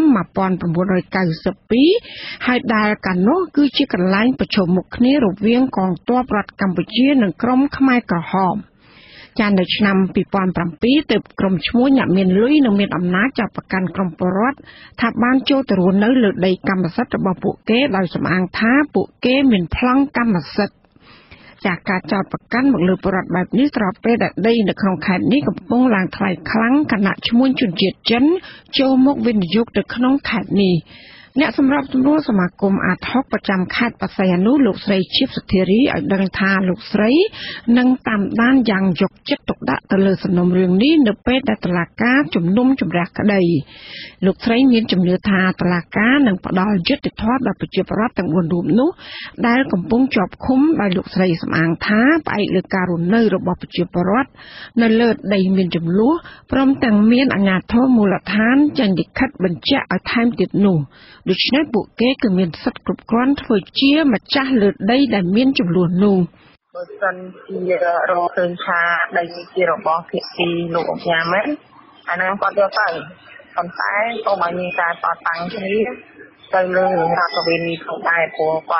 1992ហើយដែលកាលនោះគឺជាកន្លែងប្រជុំមុខគ្នារវាងកងទ័ពរដ្ឋកម្ពុជានិងក្រុមខ្មែរក្រហមចានៅឆ្នាំ2007ទើបក្រុមឈ្មួញអ្នកមានលុយនិងមានអំណាចចាប់ប្រកាន់ក្រុមពលរដ្ឋថាបានចូលទៅរស់នៅលើដីកម្មសិទ្ធិរបស់ពួកគេដោយសំអាងថាពួកគេមានប្លង់កម្មសិទ្ធិចាការចោទប្រកាន់មកលើពលរដ្ឋបែបនេះស្របពេលដែលដីនៅក្នុងខេត្តនេះកំពុងឡើងថ្លៃខ្លាំងគណៈឈ្មួញជនជាតិចិនចូលមកវិនិយោគទៅក្នុងខេត្តនេះអ្នកសម្របសម្រួលសមាគមអាត60ប្រចាំខេត្តបរសៃអនុលោកស្រីជីបសុធារីឲ្យដឹងថាលោកស្រីនឹងតាមដានយ៉ាងយកចិត្តទុកដាក់ទៅលើសំណុំរឿងនេះនៅពេលដែលតុលាការជំនុំជម្រះក្តីលោកស្រីមានជំនឿថាតុលាការនឹងផ្ដល់យុត្តិធម៌ដល់ប្រជាពលរដ្ឋទាំង4រូបនោះដែលកំពុងជាប់ឃុំដោយលោកស្រីសំអាងថាផ្អែកលើការរស់នៅរបស់ប្រជាពលរដ្ឋនៅលើដីមានចំនួនព្រមទាំងមានអាជ្ញាធរមូលដ្ឋានចេញលិខិតបញ្ជាក់ឲ្យថែមទៀតនោះដូច្នេះពួកគេគឺមានសិទ្ធិគ្រប់គ្រាន់ធ្វើជាម្ចាស់លើដីដែលមានចំនួននោះបើសិនជារកឃើញថាដីជារបស់ភាគីលោកអុកញ៉ាមែនអាហ្នឹងគាត់យកទៅប៉ុន្តែក៏មិនមានការតតាំងគ្នាទៅលើរដ្ឋវិនផងដែរព្រោះគាត់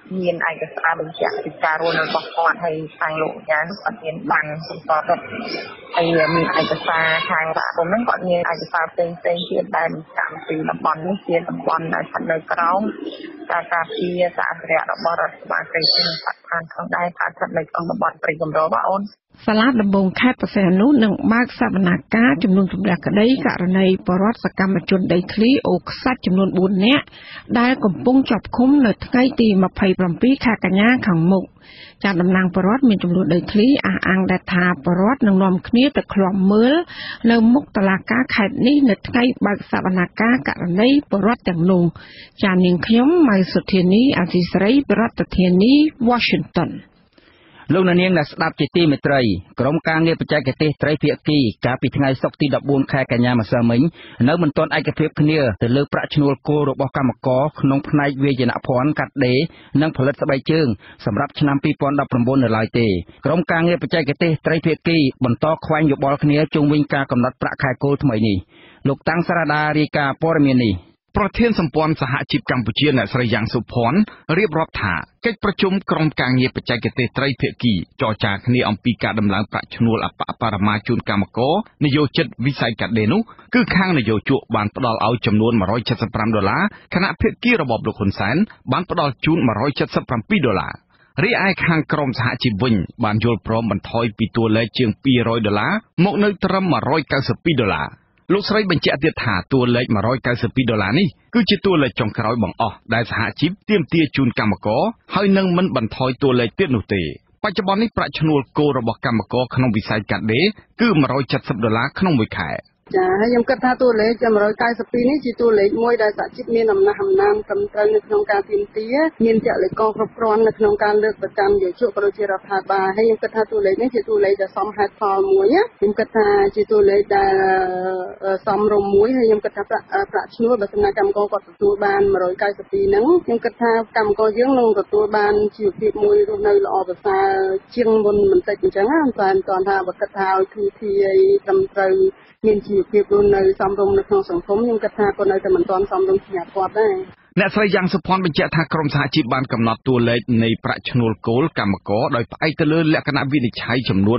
មានឯកសារបញ្ជាក់ពីការរស់នៅរបស់គាត់ហើយខាងលោកយ៉ាងគាត់មានបានបន្តទៅហើយមានឯកសារខាងសហគមន៍ហ្នឹងគាត់មានឯកសារផ្សេងៗទៀតដែលចាំពីតំបន់នេះជាតំបន់ដែលស្ថិតនៅក្រោមការការពារសហគ្រាសរបស់រដ្ឋបាលក្រៃឈើបឋានផងដែរថាស្ថិតនៅក្នុងតំបន់ព្រៃកម្របងអូនសាលាដំបងខេត្តបរសៃអនុនឹងបើកសវនកម្មជំនុំជម្រះក្តីករណីបរិវត្តសកម្មជនដីធ្លីអូខ្សាច់ចំនួន4នាក់ដែលកំពុងជាប់ឃុំនៅថ្ងៃទី27ខែកញ្ញាខាងមុខចាត់តំណាងបរិវត្តមានចំនួនដីធ្លីអះអាងដែលថាបរិវត្តនឹងនាំគ្នាទៅឃ្លាំមើលនៅមុខតុលាការខេត្តនេះនៅថ្ងៃបើកសវនកម្មករណីបរិវត្តទាំងនោះចានាងខ្ញុំម៉ៅសុធានីអសីសេរីប្រធានាធិបតី Washington លោកនាងអ្នកស្ដាប់ជាទីមេត្រីក្រុមការងារបច្ចេកទេសត្រីភាគីកាលពីថ្ងៃសុក្រទី14ខែកញ្ញាម្សិលមិញនៅមិនទាន់ឯកភាពគ្នាទៅលើប្រាក់ឈ្នួលគោលរបស់កម្មករក្នុងផ្នែកវាយនភ័ណ្ឌកាត់ដេរនិងផលិតស្បែកជើងសម្រាប់ឆ្នាំ2019នៅឡើយទេក្រុមការងារបច្ចេកទេសត្រីភាគីបន្តខ្វែងយោបល់គ្នាជុំវិញការកំណត់ប្រាក់ខែគោលថ្មីនេះលោកតាំងសារ៉ាដារាយការណ៍ព័ត៌មាននេះប្រធានសម្ព័ន្ធសហជីពកម្ពុជាអ្នកស្រីយ៉ាងសុភ័ណ្ឌរៀបរាប់ថាកិច្ចប្រជុំក្រុមការងារបច្ចេកទេសត្រីភាគីចរចាគ្នាអំពីការដំឡើងប្រាក់ឈ្នួលអបអបរមាជូនកម្មករនយោជិតវិស័យកាត់ដេរនោះគឺខាងនយោជកបានផ្ដល់ឲ្យចំនួន$175ខណៈភាគីរបបលោកហ៊ុនសែនបានផ្ដល់ជូន$177រីឯខាងក្រុមសហជីពវិញបានយល់ព្រមបន្ថយពីតួលេខជាង$200មកនៅត្រឹម$192លោកស្រីបញ្ជាក់ទៀតថាតួលេខ$192នេះគឺជាតួលេខចុងក្រោយបង្អស់ដែលសហជីពទាមទារជូនកម្មករហើយនឹងមិនបន្ថយតួលេខទៀតនោះទេបច្ចុប្បន្ននេះប្រាក់ឈ្នួលគោលរបស់កម្មករក្នុងវិស័យកាត់ដេរគឺ$170ក្នុងមួយខែចាហើយខ្ញុំគិតថាតួលេខ192នេះជាតួលេខមួយដែលសហជីពមានអំណះអំណាងត្រឹមត្រូវនៅក្នុងការទាមទារមានចលនាគ្រប់គ្រាន់នៅក្នុងការលើកប្រចាំយោជកក៏ដូចជារដ្ឋាភិបាលហើយខ្ញុំគិតថាតួលេខនេះជាតួលេខដែលសមហេតុផលមួយខ្ញុំគិតថាជាតួលេខដែលសមរម្យមួយហើយខ្ញុំគិតថាប្រាក់ឈ្នួលបើសិនណាកម្មករគាត់ទទួលបាន192ហ្នឹងខ្ញុំគិតថាកម្មករយើងនឹងទទួលបានជីវភាពមួយរស់នៅល្អប្រសើរជាងមុនបន្តិចអញ្ចឹងមិនទាន់ថាបើគិតថាឲ្យធូរធារត្រឹមត្រូវមានជីវភាពរស់នៅសមរម្យនៅក្នុងសង្គមខ្ញុំគិតថាក៏នៅតែមិនទាន់សមរម្យសម្រាប់គាត់ដែរអ្នកស្រីយ៉ាងសុភ័ណ្ឌបញ្ជាក់ថាក្រុមសហជីពបានកំណត់តួលេខនៃប្រាក់ឈ្នួលគោលកម្មករដោយផ្អែកទៅលើលក្ខណៈវិនិច្ឆ័យចំនួន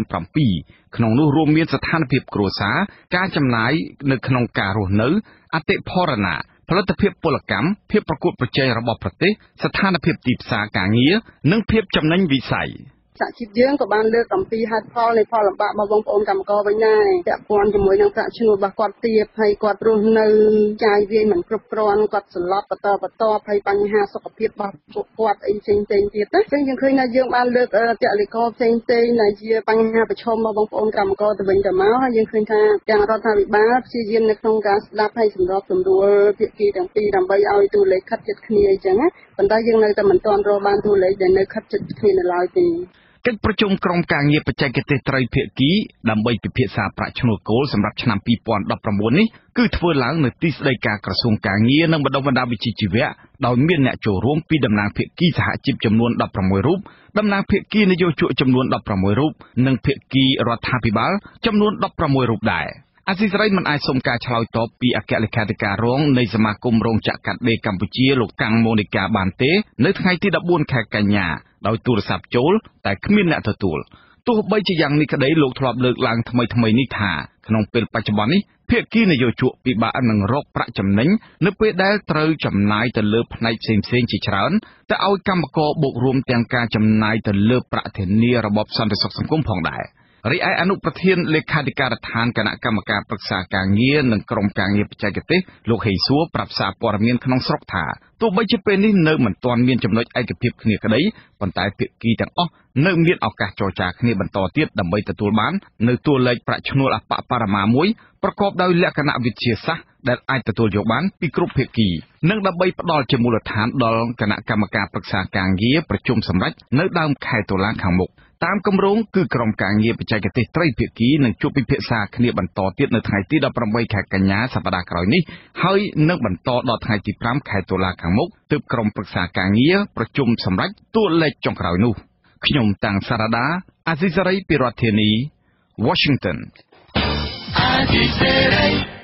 7ក្នុងនោះរួមមានស្ថានភាពគ្រួសារការចំណាយនៅក្នុងការរស់នៅអតិផរណាផលិតភាពពលកម្មភាពប្រកួតប្រជែងរបស់ប្រទេសស្ថានភាពទីផ្សារការងារនិងភាពចំណេញវិស័យសហជីពយើងក៏បានលើកអំពីហេតុផលនៃផលលំបាករបស់បងប្អូនកម្មករវិញដែរពាក់ព័ន្ធជាមួយនឹងប្រាក់ឈ្នួលរបស់គាត់ទាបហើយគាត់រស់នៅចាយវាយមិនគ្រប់គ្រាន់គាត់សន្លប់បន្តហើយបញ្ហាសុខភាពរបស់ពួកគាត់អីផ្សេងៗទៀតណាចឹងយើងឃើញថាយើងបានលើកចលនាផ្សេងៗដែលជាបញ្ហាប្រឈមរបស់បងប្អូនកម្មករទៅវិញទៅមកហើយយើងឃើញថាទាំងរដ្ឋាភិបាលព្យាយាមនៅក្នុងការស្ដាប់ហើយសម្របសម្រួលភាគីទាំងពីរដើម្បីឲ្យតួលេខខិតជិតគ្នាអញ្ចឹងណាប៉ុន្តែយើងនៅតែមិនទាន់រកបានតួលេខដែលនៅខិតជិតគ្នានៅឡើយទេកិច្ចប្រជុំក្រុមការងារបច្ចេកទេសត្រីភាគីដើម្បីពិភាក្សាប្រាក់ឈ្នួលគោលសម្រាប់ឆ្នាំ2019នេះគឺធ្វើឡើងនៅទីស្តីការក្រសួងការងារនិងបណ្ដុំបណ្ដាលវិជ្ជាជីវៈដោយមានអ្នកចូលរួមពីតំណាងភាគីសហជីពចំនួន16រូបតំណាងភាគីនយោជកចំនួន16រូបនិងភាគីរដ្ឋាភិបាលចំនួន16រូបដែរអាស៊ីសេរីមិនអាចសុំការឆ្លើយតបពីអគ្គលេខាធិការរងនៃសមាគមរោងចក្រកាត់ដេរកម្ពុជាលោកតាំងម៉ូនីកាបានទេនៅថ្ងៃទី14ខែកញ្ញាដោយទូរស័ព្ទចូលតែគ្មានអ្នកទទួលទោះបីជាយ៉ាងនេះក្តីលោកធ្លាប់លើកឡើងថ្មីនេះថាក្នុងពេលបច្ចុប្បន្ននេះភាគីនយោជកពិបាកនឹងរកប្រាក់ចំណេញនៅពេលដែលត្រូវចំណាយទៅលើផ្នែកផ្សេងជាច្រើនតែឲ្យកម្មករបូករួមទាំងការចំណាយទៅលើប្រាក់ធានារបបសន្តិសុខសង្គមផងដែររីឯអនុប្រធានលេខាធិការដ្ឋានគណៈកម្មការប្រឹក្សាការងារនិងក្រុមការងារបច្ចេកទេសលោកហេសួរប្រាប់សារព័ត៌មានក្នុងស្រុកថាទោះបីជាពេលនេះនៅមិនទាន់មានចំណុចឯកភាពគ្នាក្តីប៉ុន្តែភាគីទាំងអស់នៅមានឱកាសចរចាគ្នាបន្តទៀតដើម្បីទទួលបាននៅតួលេខប្រាក់ឈ្នួលអបបរមាមួយប្រកបដោយលក្ខណៈវិទ្យាសាស្ត្រដែលអាចទទួលយកបានពីគ្រប់ភាគីនិងដើម្បីផ្ដល់ជាមូលដ្ឋានដល់គណៈកម្មការប្រឹក្សាការងារប្រជុំសម្រេចនៅដើមខែតុលាខាងមុខតាមគម្រោងគឺក្រុមការងារបច្ចេកទេសត្រីភាគីនឹងជួបពិភាក្សាគ្នាបន្តទៀតនៅថ្ងៃទី18ខែកញ្ញាសប្តាហ៍ក្រោយនេះហើយនឹងបន្តដល់ថ្ងៃទី5ខែតុលាខាងមុខទើបក្រុមប្រឹក្សាការងារប្រជុំសម្រេចតួលេខចុងក្រោយនោះខ្ញុំតាំងសារ៉ាដាអាស៊ីសេរីពីរដ្ឋធានី Washington អាស៊ីសេរី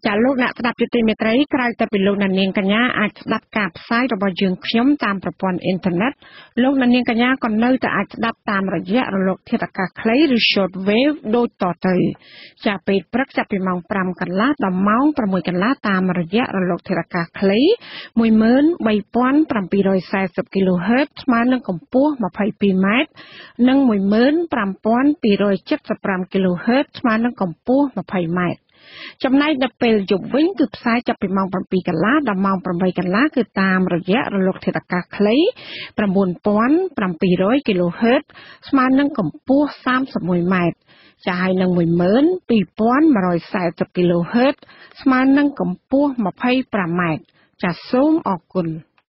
ចាលោកអ្នកស្ដាប់យុតិមេត្រីក្រៅតែពីលោកអ្នកនាងកញ្ញាអាចស្ដាប់ការផ្សាយរបស់យើងខ្ញុំតាមប្រព័ន្ធអ៊ីនធឺណិតលោកអ្នកនាងកញ្ញាក៏នៅតែអាចស្ដាប់តាមរយៈរលកធាតុអាកាសខ្លីឬ short wave ដូចតទៅចាពេលព្រឹកចាប់ពីម៉ោង 5 កន្លះដល់ម៉ោង 6 កន្លះតាមរយៈរលកធាតុអាកាសខ្លី 13740 kHz ស្មើនឹងកម្ពស់ 22m និង 15275 kHz ស្មើនឹងកម្ពស់ 20m ចំណែកដល់ពេលយប់វិញគឺផ្សាយចាប់ពីម៉ោង 7 កន្លះដល់ម៉ោង 8 កន្លះគឺតាមរយៈរលកធាតុអាកាសខ្លី 9700 kHz ស្មើនឹងកម្ពស់ 31m ចាហើយនឹង 12140 kHz ស្មើនឹងកម្ពស់ 25m ចាសូមអរគុណ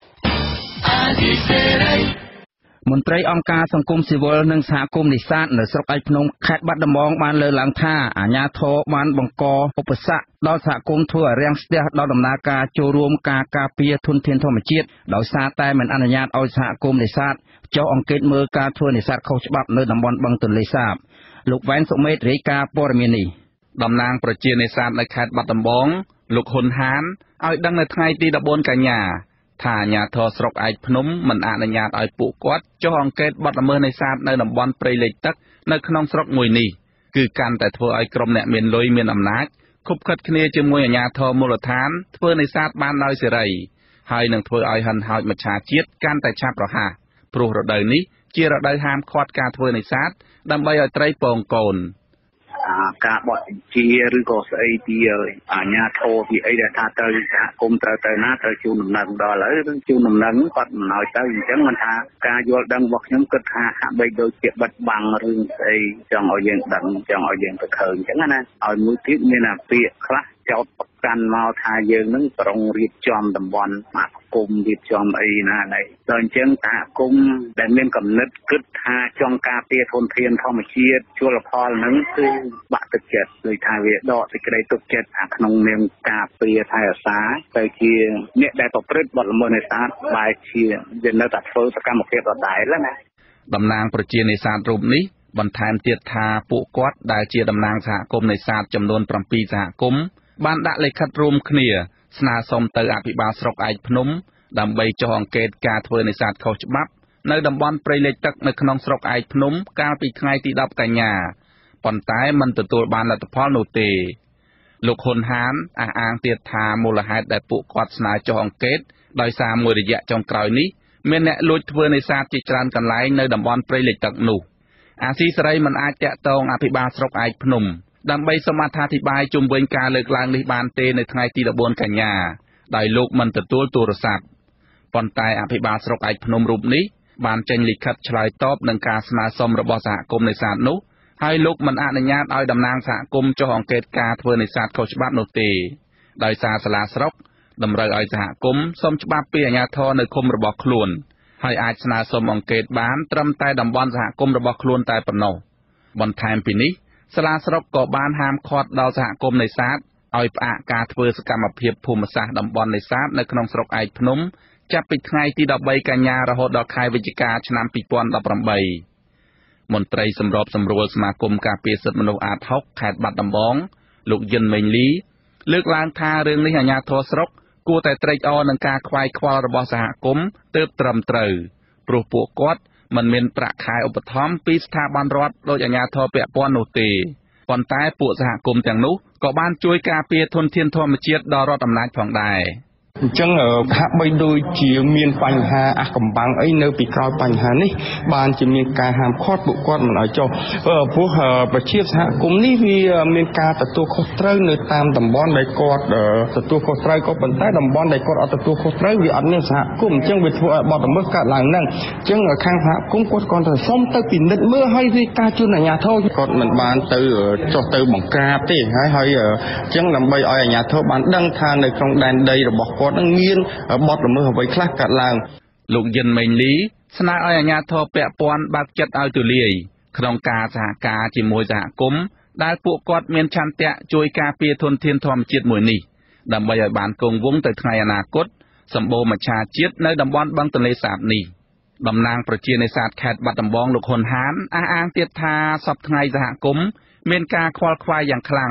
មន្ត្រីអង្គការសង្គមស៊ីវិលនិងសហគមន៍នេសាទនៅស្រុកឯកភ្នំខេត្តបាត់ដំបងបានលើកឡើងថាអាជ្ញាធរបានបង្កឧបសគ្គដល់សហគមន៍ធ្វើឲ្យរាំងស្ទះដល់ដំណើរការចូលរួមការការពារធនធានធម្មជាតិដោយសារតែមិនអនុញ្ញាតឲ្យសហគមន៍នេសាទចុះអង្កេតមើលការធ្វើនេសាទខុសច្បាប់នៅតំបន់បឹងទន្លេសាបលោកវ៉ែនសុមេតរាយការណ៍ព័ត៌មាននេះតំណាងប្រជានេសាទនៅខេត្តបាត់ដំបងលោកហ៊ុនហានឲ្យដឹងនៅថ្ងៃទី14កញ្ញាថាអាជ្ញាធរស្រុកឯកភ្នំមិនអនុញ្ញាតឲ្យពួកគាត់ចុះអង្កេតបទល្មើសនេសាទនៅតំបន់ព្រៃលិចទឹកនៅក្នុងស្រុកមួយនេះគឺកាន់តែធ្វើឲ្យក្រុមអ្នកមានលុយមានអំណាចខុបខិតគ្នាជាមួយអាជ្ញាធរមូលដ្ឋានធ្វើនេសាទបានដោយសេរីហើយនឹងធ្វើឲ្យហិនហោចមច្ឆជាតិកាន់តែឆាប់រហ័សព្រោះរដូវនេះជារដូវហាមឃាត់ការធ្វើនេសាទដើម្បីឲ្យត្រីពងកូនការបត់បញ្ជាឬក៏ស្អីពីអាជ្ញាធរពីអីដែលថាត្រូវសហគមន៍ត្រូវទៅណាត្រូវជូនដំណឹងដល់ឥឡូវជូនដំណឹងគាត់មិនឲ្យទៅអញ្ចឹងមិនថាការយល់ដឹងរបស់ខ្ញុំគិតថាហាក់បីដូចជាបិទបាំងរឿងស្អីចង់ឲ្យយើងដឹងចង់ឲ្យយើងទៅឃើញអញ្ចឹងណាឲ្យមួយទៀតមានអាពាក្យខ្លះចោតប្រកាន់មកថាយើងនឹងប្រងរៀបចំតំបន់អាគុំរៀបចំអីណាដែរដល់អញ្ចឹងសហគមន៍ដែលមានកំណត់គិតថាចង់ការពារធនធានធម្មជាតិជលផលហ្នឹងគឺបាក់ទឹកចិត្តដោយថាវាដកសេចក្តីទុកចិត្តក្នុងនាមការពារថែរក្សាទៅជាអ្នកដែលប្រព្រឹត្តបទល្មើសនេសាទបែរជាយើងនៅតែធ្វើសកម្មភាពដដែលណាតំណាងប្រជានេសាទរូបនេះបន្ថែមទៀតថាពួកគាត់ដែលជាតំណាងសហគមន៍នេសាទចំនួន7សហគមន៍បានដាក់លិខិតរួមគ្នាស្នើសុំទៅអភិបាលស្រុកឯកភ្នំដើម្បីចុះអង្កេតការធ្វើនេសាទខុសច្បាប់នៅតំបន់ព្រៃលិចទឹកនៅក្នុងស្រុកឯកភ្នំកាលពីថ្ងៃទី10កញ្ញាប៉ុន្តែមិនទទួលបានលទ្ធផលនោះទេលោកហ៊ុនហានអះអាងទៀតថាមូលហេតុដែលពួកគាត់ស្នើចុះអង្កេតដោយសារមួយរយៈចុងក្រោយនេះមានអ្នកលួចធ្វើនេសាទជាច្រើនកន្លែងនៅតំបន់ព្រៃលិចទឹកនោះអាស៊ីសេរីមិនអាចតាក់ទងអភិបាលស្រុកឯកភ្នំដើម្បីសូមអត្ថាធិប្បាយជុំវិញការលើកឡើងនេះបានទេនៅថ្ងៃទី14កញ្ញាដោយលោកមិនទទួលទូរស័ព្ទប៉ុន្តែអភិបាលស្រុកឯកភ្នំរូបនេះបានចេញលិខិតឆ្លើយតបនឹងការស្នើសុំរបស់សហគមន៍នេសាទនោះហើយលោកមិនអនុញ្ញាតឲ្យតំណាងសហគមន៍ចុះអង្កេតការធ្វើនេសាទខុសច្បាប់នោះទេដោយសារសាលាស្រុកតម្រូវឲ្យសហគមន៍សុំច្បាប់ពីអាជ្ញាធរនៅឃុំរបស់ខ្លួនហើយអាចស្នើសុំអង្កេតបានត្រឹមតែតំបន់សហគមន៍របស់ខ្លួនតែប៉ុណ្ណោះបន្ថែមពីនេះសាលាស្រុកក៏បានហាមឃាត់ដល់សហគមន៍នេសាទឲ្យផ្អាកការធ្វើសកម្មភាពភូមិសាស្ត្រតំបន់នេសាទនៅក្នុងស្រុកឯកភ្នំចាប់ពីថ្ងៃទី13កញ្ញារហូតដល់ខែវិច្ឆិកាឆ្នាំ2018មន្ត្រីសម្របសម្រួលសមាគមការពារសិទ្ធិមនុស្សអាត6ខេត្តបាត់ដំបងលោកយិនមេងលីលើកឡើងថារឿងនេះអាជ្ញាធរស្រុកគួរតែត្រេកអរនឹងការខ្វាយខ្វល់របស់សហគមន៍ទើបត្រឹមត្រូវព្រោះពួកគាត់មិនមានប្រាក់ខែឧបត្ថម្ភពីស្ថាប័នរដ្ឋដោយអាជ្ញាធរពាក់ព័ន្ធនោះទេប៉ុន្តែពួកសហគមន៍ទាំងនោះក៏បានជួយការពារធនធានធម្មជាតិដល់រដ្ឋអំណាចផងដែរអញ្ចឹងហាក់បីដូចជាមានបញ្ហាអះកំបាំងអីនៅពីក្រោយបញ្ហានេះបានជាមានការហាមឃាត់ពួកគាត់មិនឲ្យចុះព្រោះប្រជាសហគមន៍នេះវាមានការទទួលខុសត្រូវនៅតាមតំបន់ដែលគាត់ទទួលខុសត្រូវក៏ប៉ុន្តែតំបន់ដែលគាត់អត់ទទួលខុសត្រូវវាអត់មានសហគមន៍អញ្ចឹងវាធ្វើឲ្យបទល្មើសកើតឡើងហ្នឹងអញ្ចឹងខាងសហគមន៍គាត់គ្រាន់តែសុំទៅពិនិត្យមើលឲ្យវាការជូនអាជ្ញាធរគាត់មិនបានទៅចុះទៅបង្ក្រាបទេហើយអញ្ចឹងដើម្បីឲ្យអាជ្ញាធរបានដឹងថានៅក្នុងដែនដីរបស់គាត់នឹងមានបទល្មើសអ្វីខ្លះកើតឡើងលោកយិនមេងលីស្នើឲ្យអាជ្ញាធរពាក់ព័ន្ធបើកចិត្តឲ្យទូលាយក្នុងការសហការជាមួយសហគមន៍ដែលពួកគាត់មានឆន្ទៈជួយការពារធនធានធម្មជាតិមួយនេះដើម្បីឲ្យបានគង់វង្សទៅថ្ងៃអនាគតសម្បូរមច្ឆជាតិនៅតំបន់បឹងទន្លេសាបនេះតំណាងប្រជានេសាទខេត្តបាត់ដំបងលោកហ៊ុនហានអះអាងទៀតថាសប្តាហ៍ថ្ងៃសហគមន៍មានការខ្វល់ខ្វាយយ៉ាងខ្លាំង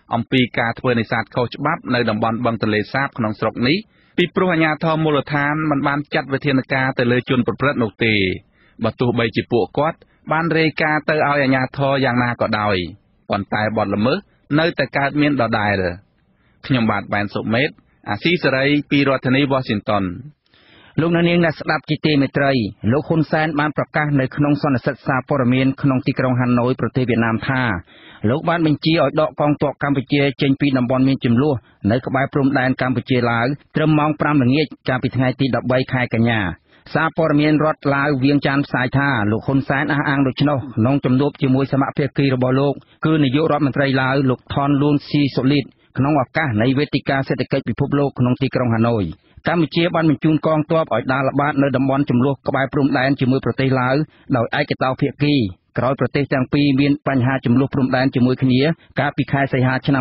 អំពីការធ្វើនេសាទខុសច្បាប់នៅតំបន់បឹងទន្លេសាបក្នុងស្រុកនេះពីព្រោះអាជ្ញាធរមូលដ្ឋានមិនបានចាត់វិធានការទៅលើជនប្រព្រឹត្តនោះទេបើទោះបីជាពួកគាត់បានរាយការណ៍ទៅឲ្យអាជ្ញាធរយ៉ាងណាក៏ដោយប៉ុន្តែបទល្មើសនៅតែកើតមានដដែលខ្ញុំបាទបែនសុមេតអាស៊ីសេរីពីរដ្ឋធានី Washington លោកនាងអ្នកស្ដាប់ជាទីមេត្រីលោកហ៊ុនសែនបានប្រកាសនៅក្នុងសន្និសីទសារព័ត៌មានក្នុងទីក្រុងហាណូយប្រទេសវៀតណាមថាលោកបានបញ្ជាឲ្យដកកងទ័ពកម្ពុជាចេញពីតំបន់មានជម្លោះនៅក្បែរព្រំដែនកម្ពុជាឡាវត្រឹមម៉ោង 5 ល្ងាចកាលពីថ្ងៃទី 13 ខែកញ្ញាសារព័ត៌មានរដ្ឋឡាវវៀងចាន់ផ្សាយថាលោកហ៊ុនសែនអះអាងដូច្នោះក្នុងជំនួបជាមួយសមាភាគីរបស់លោកគឺនាយករដ្ឋមន្ត្រីឡាវលោកថនលួនស៊ីសូលីតក្នុងឱកាសនៃវេទិកាសេដ្ឋកិច្ចពិភពលោកក្នុងទីក្រុងហាណូយកម្ពុជាបានបញ្ជូនកងទ័ពឲ្យដើរល្បាតនៅតំបន់ជម្លោះក្បែរព្រំដែនជាមួយប្រទេសឡាវដោយឯកតោភាគីក្រោយប្រទេសទាំងពីរមានបញ្ហាជម្លោះព្រំដែនជាមួយគ្នាកាលពីខែសីហាឆ្នាំ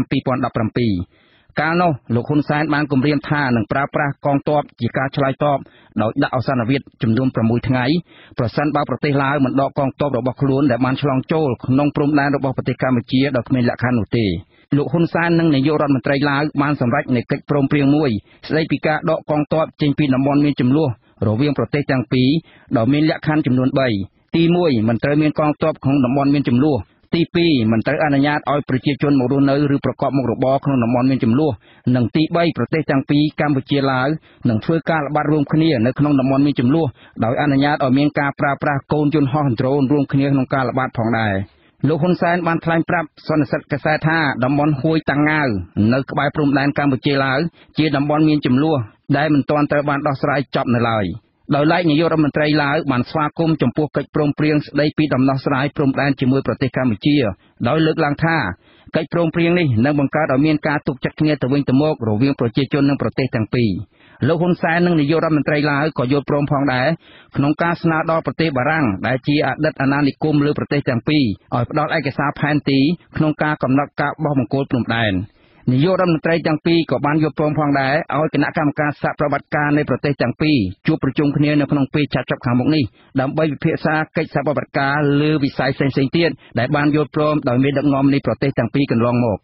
2017 កាលនោះលោកហ៊ុនសែនបានគម្រាមថានឹងប្រើប្រាស់កងទ័ពជាការឆ្លើយតបដោយដាក់អសន្នវិទ្យចំនួន 6 ថ្ងៃប្រសិនបើប្រទេសឡាវមិនដកកងទ័ពរបស់ខ្លួនដែលបានឆ្លងចូលក្នុងព្រំដែនរបស់ប្រទេសកម្ពុជាដោយគ្មានលក្ខខណ្ឌនោះទេលោកហ៊ុនសែននិងនាយករដ្ឋមន្ត្រីឡាវបានសម្រេចនូវកិច្ចព្រមព្រៀងមួយស្តីពីការដកកងទ័ពចេញពីតំបន់មានជម្លោះរវាងប្រទេសទាំងពីរដោយមានលក្ខខណ្ឌចំនួន 3 ទី 1 មិនត្រូវមានកងទ័ពក្នុងតំបន់មានជម្លោះទី 2 មិនត្រូវអនុញ្ញាតឲ្យប្រជាជនមករស់នៅឬប្រកបមុខរបរក្នុងតំបន់មានជម្លោះនិងទី 3 ប្រទេសទាំងពីរកម្ពុជាឡាវនឹងធ្វើការល្បាតរួមគ្នានៅក្នុងតំបន់មានជម្លោះដោយអនុញ្ញាតឲ្យមានការប្រើប្រាស់កូនយន្តហោះដ្រូនរួមគ្នាក្នុងការល្បាតផងដែរលោកហ៊ុនសែនបានថ្លែងប្រាប់សន្និសីទកាសែតថាតំបន់ហួយតាំងងាវនៅក្បែរព្រំដែនកម្ពុជាឡាវជាតំបន់មានជម្លោះដែលមិនទាន់ត្រូវបានដោះស្រាយចប់នៅឡើយដោយឡែកនាយករដ្ឋមន្ត្រីឡាវបានស្វាគមន៍ចំពោះកិច្ចព្រមព្រៀងស្តីពីដំណោះស្រាយព្រំដែនជាមួយប្រទេសកម្ពុជាដោយលើកឡើងថាកិច្ចព្រមព្រៀងនេះនឹងបង្កើតឲ្យមានការទុកចិត្តគ្នាទៅវិញទៅមករវាងប្រជាជននិងប្រទេសទាំងពីរលោកហ៊ុនសែននិងនាយករដ្ឋមន្ត្រីឡាវក៏យល់ព្រមផងដែរក្នុងការស្នើដល់ប្រទេសបារាំងដែលជាអតីតអាណានិគមលើប្រទេសទាំងពីរឲ្យផ្ដល់ឯកសារផែនទីក្នុងការកំណត់ការបោះបង្គោលព្រំដែននាយករដ្ឋមន្ត្រីទាំងពីរក៏បានយល់ព្រមផងដែរឲ្យគណៈកម្មការសហប្រតិបត្តិការនៃប្រទេសទាំងពីរជួបប្រជុំគ្នានៅក្នុងពេលឆាប់ៗខាងមុខនេះដើម្បីពិភាក្សាកិច្ចសហប្រតិបត្តិការលើវិស័យផ្សេងៗទៀតដែលបានយល់ព្រមដោយមេដឹកនាំនៃប្រទេសទាំងពីរកន្លងមក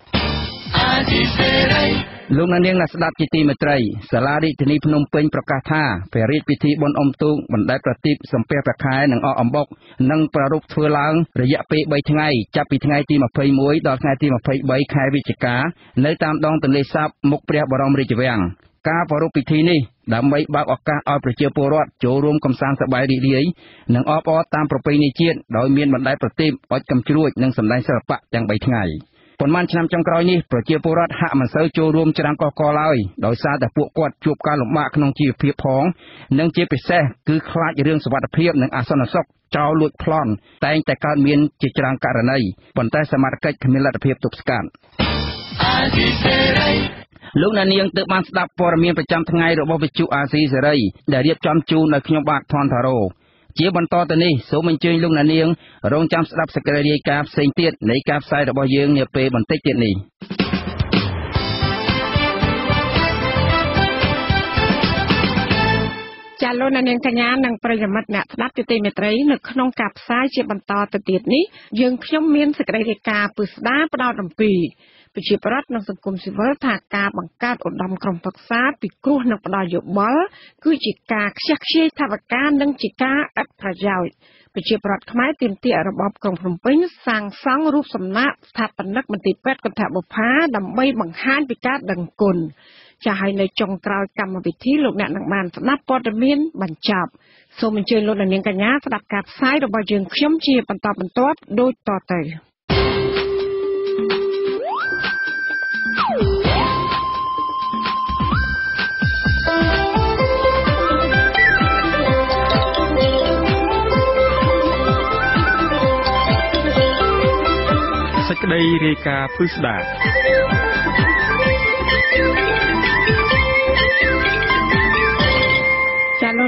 លោកនាងអ្នកស្ដាប់ជាទីមេត្រីសាលារាជធានីភ្នំពេញប្រកាសថាព្រះរាជពិធីបុណ្យអុំទូកបណ្ដែតប្រទីបសំពះព្រះខែនិងអកអំបុកនឹងប្រារព្ធធ្វើឡើងរយៈពេល3ថ្ងៃចាប់ពីថ្ងៃទី21ដល់ថ្ងៃទី23ខែវិច្ឆិកានៅតាមដងទន្លេសាបមុខព្រះបរមរាជវាំងការប្រារព្ធពិធីនេះដើម្បីបើកឱកាសឲ្យប្រជាពលរដ្ឋចូលរួមកម្សាន្តសប្បាយរីករាយនិងអបអរតាមប្រពៃណីជាតិដោយមានបណ្ដែតប្រទីបអុជកំជ្រួចនិងសម្ដែងសិល្បៈទាំង3ថ្ងៃប៉ុន្មានឆ្នាំចុងក្រោយនេះប្រជាពលរដ្ឋហាក់មិនសូវចូលរួមច្រើនកកកឡើយដោយសារតែពួកគាត់ជួបការលំបាកក្នុងជីវភាពផងនិងជាពិសេសគឺខ្លាចរឿងសុវត្ថិភាពនិងអសន្នសុខចោរលួចប្លន់តែងតែកើតមានជាច្រើនករណីប៉ុន្តែសមត្ថកិច្ចគ្មានលទ្ធភាពទប់ស្កាត់លោកអ្នកនាងទើបបានស្ដាប់ព័ត៌មានប្រចាំថ្ងៃរបស់វិទ្យុអាស៊ីសេរីដែលរៀបចំជូនដោយខ្ញុំបាទផនថារ៉ូជាបន្តទៅនេះសូមអញ្ជើញលោកអ្នកនាងរងចាំស្ដាប់សេចក្តីរាយការណ៍ផ្សេងទៀតនៃការផ្សាយរបស់យើងនាពេលបន្តិចទៀតនេះចាលោកអ្នកនាងកញ្ញានិងប្រិយមិត្តអ្នកស្ដាប់ជាទីមេត្រីនៅក្នុងការផ្សាយជាបន្តទៅទៀតនេះយើងខ្ញុំមានសេចក្តីរាយការណ៍ពិស្ដារផ្ដោតអំពីប្រជាប្រដ្ឋនិងសង្គមស៊ីវិលថាការបង្កើតឧត្តមក្រុមប្រឹក្សាពិគ្រោះនិងផ្ដល់យោបល់គឺជាការខ្ជះខ្ជាយថវិកានិងជាការឥតប្រយោជន៍ប្រជាប្រដ្ឋខ្មែរទាមទាររបបក្រុងភ្នំពេញសាងសង់រូបសំណាកស្ថាបនិកមន្ទីរពេទ្យកន្ធបុប្ផាដើម្បីបង្ហាញពីការដឹងគុណចាហើយនៅចុងក្រោយកម្មវិធីលោកអ្នកនឹងបានស្ដាប់ព័ត៌មានបញ្ចប់សូមអញ្ជើញលោកអ្នកនាងកញ្ញាស្ដាប់ការផ្សាយរបស់យើងខ្ញុំជាបន្តបន្ទាប់ដូចតទៅសេចក្តីរាយការណ៍ពិស្ដារចាលោក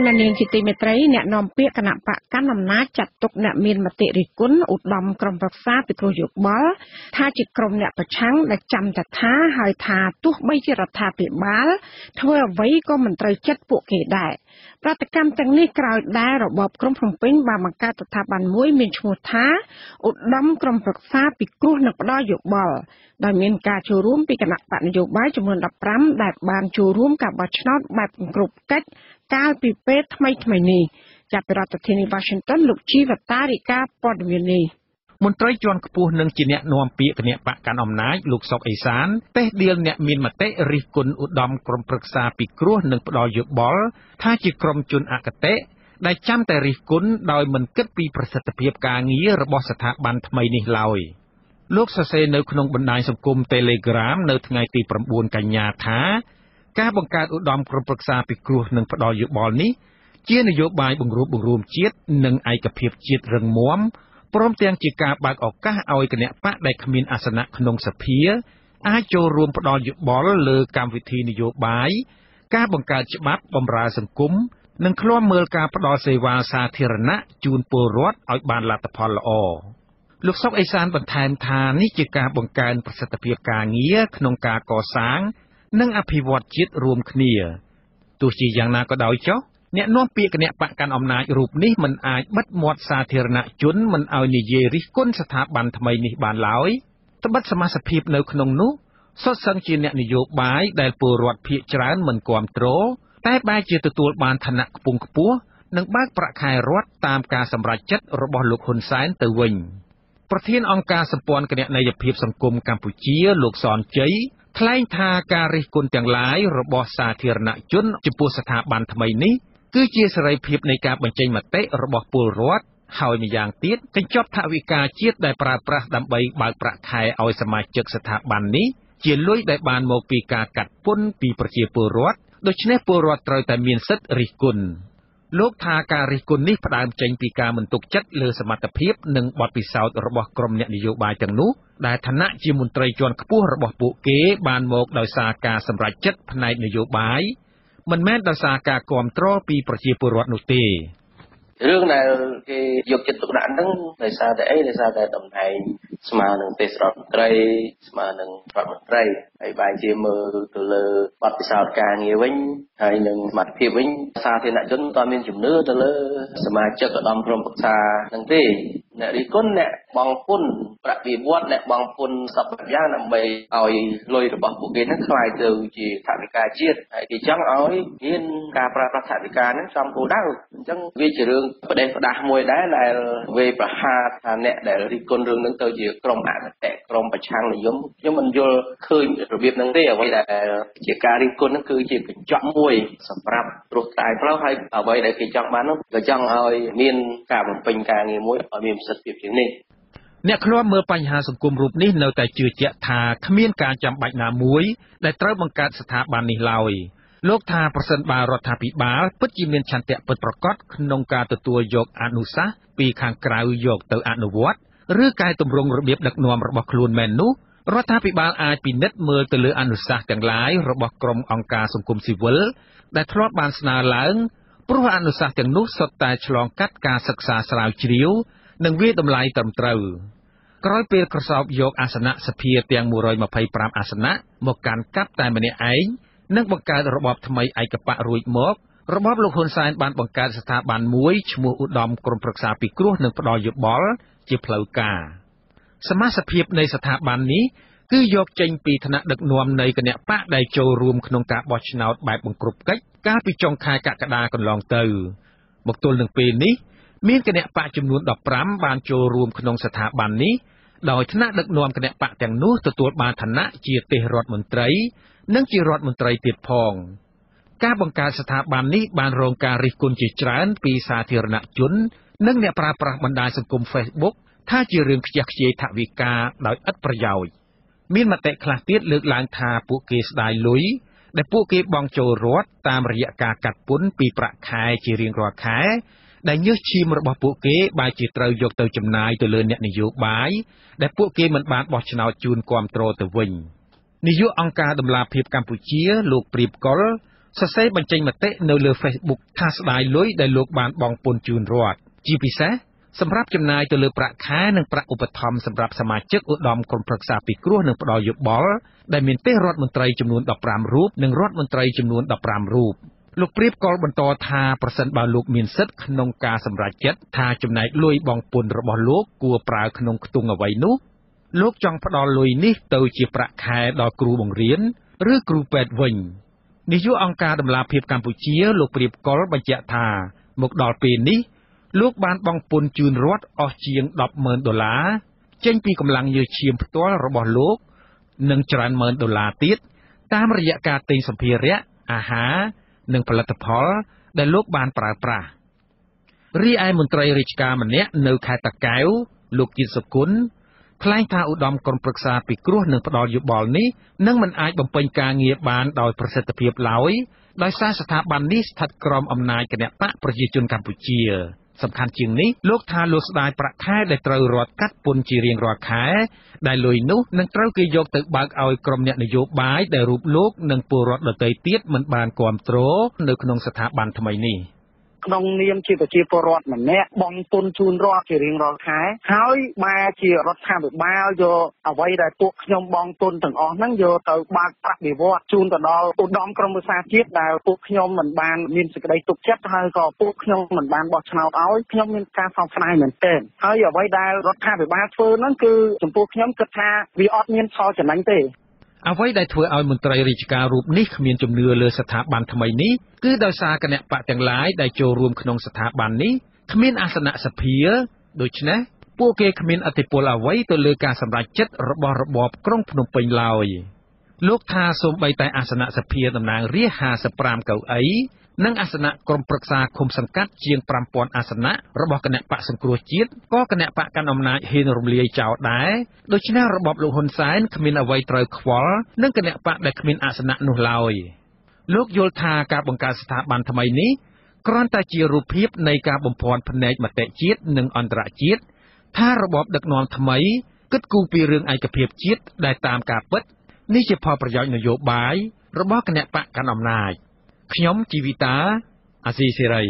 អ្នកនាងជាទីមេត្រីអ្នកនាំពាក្យគណៈបកកណ្ដាលអំណាចចាត់ទុកអ្នកមានមតិរិះគន់ឧត្តមក្រុមប្រឹក្សាពិគ្រោះយោបល់ថាជាក្រុមអ្នកប្រឆាំងដែលចាំតែថាហើយថាទោះបីជារដ្ឋាភិបាលធ្វើអ្វីក៏មិនត្រូវចិត្តពួកគេដែរប្រតិកម្មទាំងនេះក្រោយដែលរបបក្រុងភ្នំពេញបានបង្កើតស្ថាប័នមួយមានឈ្មោះថាឧត្តមក្រុមប្រឹក្សាពិគ្រោះនិងផ្ដល់យោបល់ដោយមានការចូលរួមពីគណៈបកនយោបាយចំនួន15ដែលបានចូលរួមការបោះឆ្នោតបែបគ្រប់កិច្ចកាលពីពេលថ្មីនេះចាប់ពីរដ្ឋធានី Washington លោកជីវតារាយការណ៍ព័ត៌មាននេះមន្ត្រីជាន់ខ្ពស់និងជាអ្នកនាំពាក្យគណៈបកកាន់អំណាចលោកសុកអេសានតេះដៀលអ្នកមានមតិរិះគន់ឧត្តមក្រុមប្រឹក្សាពិគ្រោះនិងផ្ដល់យោបល់ថាជាក្រុមជនអគតិដែលចាំតែរិះគន់ដោយមិនគិតពីប្រសិទ្ធភាពការងាររបស់ស្ថាប័នថ្មីនេះឡើយលោកសរសេរនៅក្នុងបណ្ដាញសង្គម Telegram នៅថ្ងៃទី9 កញ្ញាថាការបង្កើតឧត្តមក្រុមប្រឹក្សាពិគ្រោះនិងផ្ដល់យោបល់នេះជានយោបាយបង្រួបបង្រួមជាតិនិងឯកភាពជាតិរឹងមាំព្រមទាំងជាការបើកឱកាសឲ្យគណៈបកដែលគ្មានអាសនៈក្នុងសភាអាចចូលរួមផ្ដល់យោបល់លើកម្មវិធីនយោបាយការបង្កើតច្បាប់បម្រើសង្គមនិងឃ្លាំមើលការផ្ដល់សេវាសាធារណៈជូនពលរដ្ឋឲ្យបានលទ្ធផលល្អលោកសុកអេសានបន្ថែមថានេះជាការបង្កើនប្រសិទ្ធភាពការងារក្នុងការកសាងនិងអភិវឌ្ឍជាតិរួមគ្នាទោះជាយ៉ាងណាក៏ដោយចុះអ្នកនាំពាក្យគណៈបកកាន់អំណាចរូបនេះមិនអាចបិទមាត់សាធារណជនមិនឲ្យនិយាយរិះគន់ស្ថាប័នថ្មីនេះបានឡើយត្បិតសមាជិកភាពនៅក្នុងនោះសុទ្ធសឹងជាអ្នកនយោបាយដែលពលរដ្ឋភាគច្រើនមិនគាំទ្រតែបែរជាទទួលបានឋានៈខ្ពង់ខ្ពស់និងបើកប្រាក់ខែរដ្ឋតាមការសម្រេចចិត្តរបស់លោកហ៊ុនសែនទៅវិញប្រធានអង្គការសម្ព័ន្ធគណនេយ្យភាពសង្គមកម្ពុជាលោកសនជ័យថ្លែងថាការរិះគន់ទាំងឡាយរបស់សាធារណជនចំពោះស្ថាប័នថ្មីនេះគឺជាសេរីភាពនៃការបញ្ចេញមតិរបស់ពលរដ្ឋហើយម្យ៉ាងទៀតកញ្ចប់ថវិកាជាតិដែលប្រើប្រាស់ដើម្បីបើកប្រាក់ខែឲ្យសមាជិកស្ថាប័ននេះជាលុយដែលបានមកពីការកាត់ពន្ធពីប្រជាពលរដ្ឋដូច្នេះពលរដ្ឋត្រូវតែមានសិទ្ធិរិះគន់លោកថាការរិះគន់នេះផ្ដើមចេញពីការមិនទុកចិត្តលើសមត្ថភាពនិងបទពិសោធន៍របស់ក្រុមអ្នកនយោបាយទាំងនោះដែលឋានៈជាមន្ត្រីជាន់ខ្ពស់របស់ពួកគេបានមកដោយសារការសម្រេចចិត្តផ្នែកនយោបាយមិនមែនដោយសារការគាំទ្រពីប្រជាពលរដ្ឋនោះទេរឿងដែលគេយកចិត្តទុកដាក់ហ្នឹងដោយសារតែអីដោយសារតែតំណែងស្មើនឹងទេសរដ្ឋមន្ត្រីស្មើនឹងរដ្ឋមន្ត្រីហើយបែរជាមើលទៅលើបទពិសោធន៍ការងារវិញហើយនឹងសមត្ថភាពវិញសាធារណជនមិនមានជំនឿទៅលើសមាជិកឧត្តមក្រុមប្រឹក្សាហ្នឹងទេអ្នករិះគន់អ្នកបងពុនប្រាក់បៀវត្សអ្នកបងពុនសពយ៉ាងដើម្បីឲ្យលុយរបស់ពួកគេហ្នឹងខ្លាយទៅជាថវិកាជាតិហើយគេចង់ឲ្យមានការប្រើប្រាស់ថវិកាហ្នឹងចំគោលដៅអញ្ចឹងវាជារឿងផ្ដេសផ្ដាស់មួយដែរដែលវេប្រហារថាអ្នកដែលរិះគន់រឿងហ្នឹងទៅជាក្រុមអគតិក្រុមប្រឆាំងនិយមខ្ញុំមិនយល់ឃើញរបៀបហ្នឹងទេអ្វីដែលជាការរិះគន់ហ្នឹងគឺជាកញ្ចក់មួយសម្រាប់ត្រួសត្រាយផ្លូវហើយអ្វីដែលគេចង់បាននោះក៏ចង់ឲ្យមានការបំពេញការងារមួយឲ្យមានប្រសិទ្ធភាពជាងនេះអ្នកឃ្លាំមើលបញ្ហាសង្គមរូបនេះនៅតែជឿជាក់ថាគ្មានការចាំបាច់ណាមួយដែលត្រូវបង្កើតស្ថាប័ននេះឡើយលោកថាប្រសិនបើរដ្ឋាភិបាលពិតជាមានឆន្ទៈពិតប្រាកដក្នុងការទទួលយកអនុសាសន៍ពីខាងក្រៅយកទៅអនុវត្តឬកែតម្រង់របៀបដឹកនាំរបស់ខ្លួនមែននោះរដ្ឋាភិបាលអាចពិនិត្យមើលទៅលើអនុសាសន៍ទាំងឡាយរបស់ក្រុមអង្គការសង្គមស៊ីវិលដែលធ្លាប់បានស្នើឡើងព្រោះអនុសាសន៍ទាំងនោះសុទ្ធតែឆ្លងកាត់ការសិក្សាស្រាវជ្រាវនិងវាយតម្លៃត្រឹមត្រូវក្រោយពេលក្រសោបយកអាសនៈសភាទាំង125អាសនៈមកកាន់កាប់តែម្នាក់ឯងនិងបង្កើតរបបថ្មីឯកបករួចមករបបលោកហ៊ុនសែនបានបង្កើតស្ថាប័នមួយឈ្មោះឧត្តមក្រុមប្រឹក្សាពិគ្រោះនិងផ្ដល់យោបល់ជាផ្លូវការសមាជិកភាពនៃស្ថាប័ននេះគឺយកចេញពីឋានៈដឹកនាំនៃគណៈបកដែលចូលរួមក្នុងការបោះឆ្នោតបែបបង្ក្រប់កិច្ចកាលពីចុងខែកក្កដាកន្លងទៅមកទល់នឹងពេលនេះមានគណៈបកចំនួន15បានចូលរួមក្នុងស្ថាប័ននេះដោយថ្នាក់ដឹកនាំគណៈបកទាំងនោះទទួលបានឋានៈជាទេសរដ្ឋមន្ត្រីនិងជារដ្ឋមន្ត្រីទៀតផងការបង្កើតស្ថាប័ននេះបានរងការរិះគន់ជាច្រើនពីសាធារណជននិងអ្នកប្រើប្រាស់បណ្ដាញសង្គម Facebook ថាជារឿងខ្ជះខ្ជាយថវិកាដោយឥតប្រយោជន៍មានមតិខ្លះទៀតលើកឡើងថាពួកគេស្ដាយលុយដែលពួកគេបង់ចូលរដ្ឋតាមរយៈការកាត់ពន្ធពីប្រាក់ខែជារៀងរាល់ខែដែលញើសឈាមរបស់ពួកគេបែរជាត្រូវយកទៅចំណាយទៅលើអ្នកនយោបាយដែលពួកគេមិនបានបោះឆ្នោតជូនគាំទ្រទៅវិញនាយកអង្គការដំឡាភិបកម្ពុជាលោកព្រៀបកុលសរសេរបញ្ចេញមតិនៅលើ Facebook ថាស្ដាយលុយដែលលោកបានបង់ពន្ធជូនរដ្ឋជាពិសេសសម្រាប់ចំណាយទៅលើប្រាក់ខែនិងប្រាក់ឧបត្ថម្ភសម្រាប់សមាជិកឧត្តមក្រុមប្រឹក្សាពិគ្រោះនិងផ្ដល់យោបល់ដែលមានទេរដ្ឋមន្ត្រីចំនួន15រូបនិងរដ្ឋមន្ត្រីចំនួន15រូបលោកព្រាបក៏បន្តថាប្រសិនបើលោកមានសិទ្ធិក្នុងការសម្រេចចិត្តថាចំណែកលុយបង់ពន្ធរបស់លោកគួរប្រើក្នុងខ្ទង់អ្វីនោះលោកចង់ផ្ដល់លុយនេះទៅជាប្រាក់ខែដល់គ្រូបង្រៀនឬគ្រូពេទ្យវិញនាយកអង្គការដំឡាភិបកម្ពុជាលោកព្រាបកុលបញ្ជាក់ថាមកដល់ពេលនេះលោកបានបង់ពន្ធជូនរដ្ឋអស់ជាង$10,000ចេញពីកម្លាំងញើសឈាមផ្ទាល់របស់លោកនិងច្រើនម៉ឺនដុល្លារទៀតតាមរយៈការទិញសម្ភារៈអាហារនិងផលិតផលដែលលោកបានប្រើប្រាស់រីឯមន្ត្រីរាជការម្នាក់នៅខេត្តតាកែវលោកគៀនសុគន្ធថ្លែងថាឧត្តមក្រុមប្រឹក្សាពិគ្រោះនឹងផ្ដល់យោបល់នេះនឹងមិនអាចបំពេញការងារបានដោយប្រសិទ្ធភាពឡើយដោយសារស្ថាប័ននេះស្ថិតក្រោមអំណាចគណបកប្រជាជនកម្ពុជាសំខាន់ជាងនេះលោកថាលោកស្ដាយប្រាក់ខែដែលត្រូវរដ្ឋកាត់ពន្ធជារៀងរាល់ខែដែលលុយនោះនឹងត្រូវគេយកទៅបើកឲ្យក្រុមអ្នកនយោបាយដែលរូបលោកនិងពលរដ្ឋដទៃទៀតមិនបានគាំទ្រនៅក្នុងស្ថាប័នថ្មីនេះក្នុងនាមជាប្រជាពលរដ្ឋម្នាក់បង់ពន្ធជូនរដ្ឋជារៀងរាល់ខែហើយបែរជារដ្ឋាភិបាលយកអ្វីដែលពួកខ្ញុំបង់ពន្ធទាំងអស់ហ្នឹងយកទៅបើកប្រាក់បៀវត្សជូនទៅដល់ឧត្តមក្រុមប្រឹក្សាជាតិដែលពួកខ្ញុំមិនបានមានសេចក្តីទុកចិត្តហើយក៏ពួកខ្ញុំមិនបានបោះឆ្នោតឲ្យខ្ញុំមានការសោកស្ដាយមែនទែនហើយអ្វីដែលរដ្ឋាភិបាលធ្វើហ្នឹងគឺចំពោះខ្ញុំគិតថាវាអត់មានផលចំណេញទេអ្វីដែលធ្វើឲ្យមន្ត្រីរាជការរូបនេះគ្មានជំនឿលើស្ថាប័នថ្មីនេះគឺដោយសារគណៈបកទាំងឡាយដែលចូលរួមក្នុងស្ថាប័ននេះគ្មានអាសនៈសភាដូច្នេះពួកគេគ្មានឥទ្ធិពលអ្វីទៅលើការសម្រេចចិត្តរបស់របបក្រុងភ្នំពេញឡើយលោកថាសូម្បីតែអាសនៈសភាតំណាងរាស្ត្រ55កៅអីនិងអាសនៈក្រុមប្រឹក្សាឃុំសង្កាត់ជាង 5,000 អាសនៈរបស់គណៈបកសង្គ្រោះជាតិក៏គណៈបកកាន់អំណាចហ៊ានរំលាយចោលដែរដូច្នេះរបបលោកហ៊ុនសែនគ្មានអ្វីត្រូវខ្វល់នឹងគណៈបកដែលគ្មានអាសនៈនោះឡើយលោកយល់ថាការបង្កើតស្ថាប័នថ្មីនេះគ្រាន់តែជារូបភាពនៃការបំភាន់ភ្នែកមតិជាតិនិងអន្តរជាតិថារបបដឹកនាំថ្មីគិតគូរពីរឿងឯកភាពជាតិដែលតាមការពិតនេះជាផលប្រយោជន៍នយោបាយរបស់គណៈបកកាន់អំណាចខ្ញុំជីវិតាអាស៊ីសេរី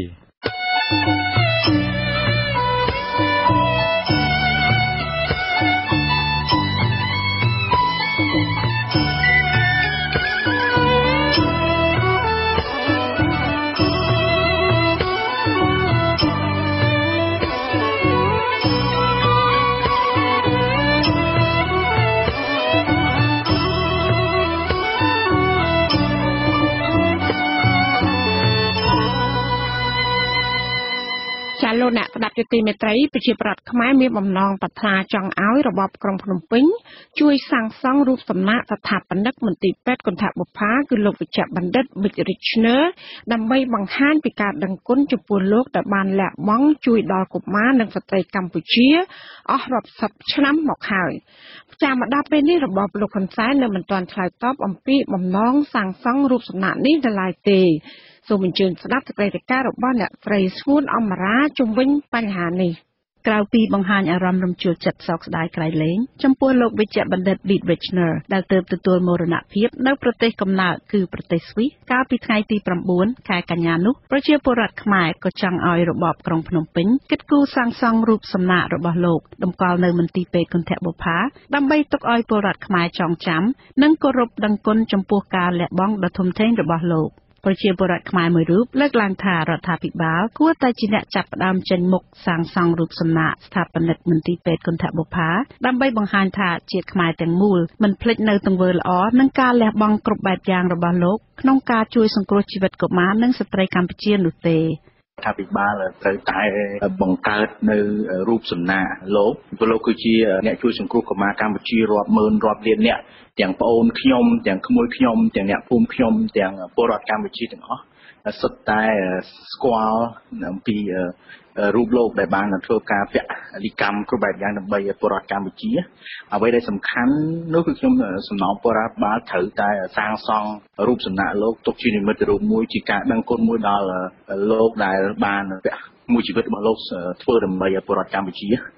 លោកអ្នកស្ដាប់យុតិមេត្រីប្រជាប្រដ្ឋខ្មែរមានបំណងប្រាថ្នាចង់ឲ្យរបបក្រុងភ្នំពេញជួយសាងសង់រូបសំណាកស្ថាបនិកមន្ទីរពេទ្យគន្ធបុប្ផាគឺលោកវិជ្ជបណ្ឌិត Big Richner ដើម្បីបង្ហាញពីការដឹងគុណចំពោះលោកដែលបានលះបង់ជួយដល់កុមារនិងស្ត្រីកម្ពុជាអស់រាប់សិបឆ្នាំមកហើយចាំមកដល់ពេលនេះរបបលោកហ៊ុនសែននៅមិនទាន់ឆ្លើយតបអំពីបំណងសាងសង់រូបសំណាកនេះនៅឡើយទេសូមអញ្ជើញស្ដាប់សេចក្តីរាយការណ៍របស់អ្នកស្រីស្ងួនអមរាជំវិញបញ្ហានេះក្រៅពីបង្ហាញអារម្មណ៍រំជួលចិត្តសោកស្ដាយក្រៃលែងចំពោះលោកវិជ្ជបណ្ឌិត Big Richner ដែលទើបទទួលមរណភាពនៅប្រទេសកំណើតគឺប្រទេសស្វីសកាលពីថ្ងៃទី9ខែកញ្ញានោះប្រជាពលរដ្ឋខ្មែរក៏ចង់ឲ្យរបបក្រុងភ្នំពេញគិតគូរសាងសង់រូបសំណាករបស់លោកតម្កល់នៅមន្ទីរពេទ្យគន្ធបុប្ផាដើម្បីទុកឲ្យពលរដ្ឋខ្មែរចងចាំនិងគោរពដឹងគុណចំពោះការលះបង់ដ៏ធំធេងរបស់លោកប្រជាពលរដ្ឋខ្មែរមួយរូបលើកឡើងថារដ្ឋាភិបាលគួរតែជាអ្នកចាប់ផ្ដើមចេញមុខសាងសង់រូបសំណាកស្ថាបនិកមន្ទីរពេទ្យគន្ធបុប្ផាដើម្បីបង្ហាញថាជាតិខ្មែរទាំងមូលមិនភ្លេចនៅទង្វើល្អនិងការលះបង់គ្រប់បែបយ៉ាងរបស់លោកក្នុងការជួយសង្គ្រោះជីវិតកុមារនិងស្ត្រីកម្ពុជានោះទេរដ្ឋាភិបាលត្រូវតែបង្កើតនៅរូបសំណាកលោកព្រោះលោកគឺជាអ្នកជួយសង្គ្រោះកុមារកម្ពុជារាប់ម៉ឺនរាប់លានអ្នកទាំងប្អូនខ្ញុំទាំងក្មួយខ្ញុំទាំងអ្នកភូមិខ្ញុំទាំងពលរដ្ឋកម្ពុជាទាំងអស់សុទ្ធតែស្គាល់អំពីរូបលោកដែលបានធ្វើការពលកម្មគ្រប់បែបយ៉ាងដើម្បីពលរដ្ឋកម្ពុជាអ្វីដែលសំខាន់នោះគឺខ្ញុំសំណូមពររដ្ឋបាលត្រូវតែសាងសង់រូបសំណាកលោកទុកជានិមិត្តរូបមួយជាការដឹងគុណមួយដល់លោកដែលបានមួយជីវិតរបស់លោកធ្វើដើម្បីពលរដ្ឋកម្ពុជា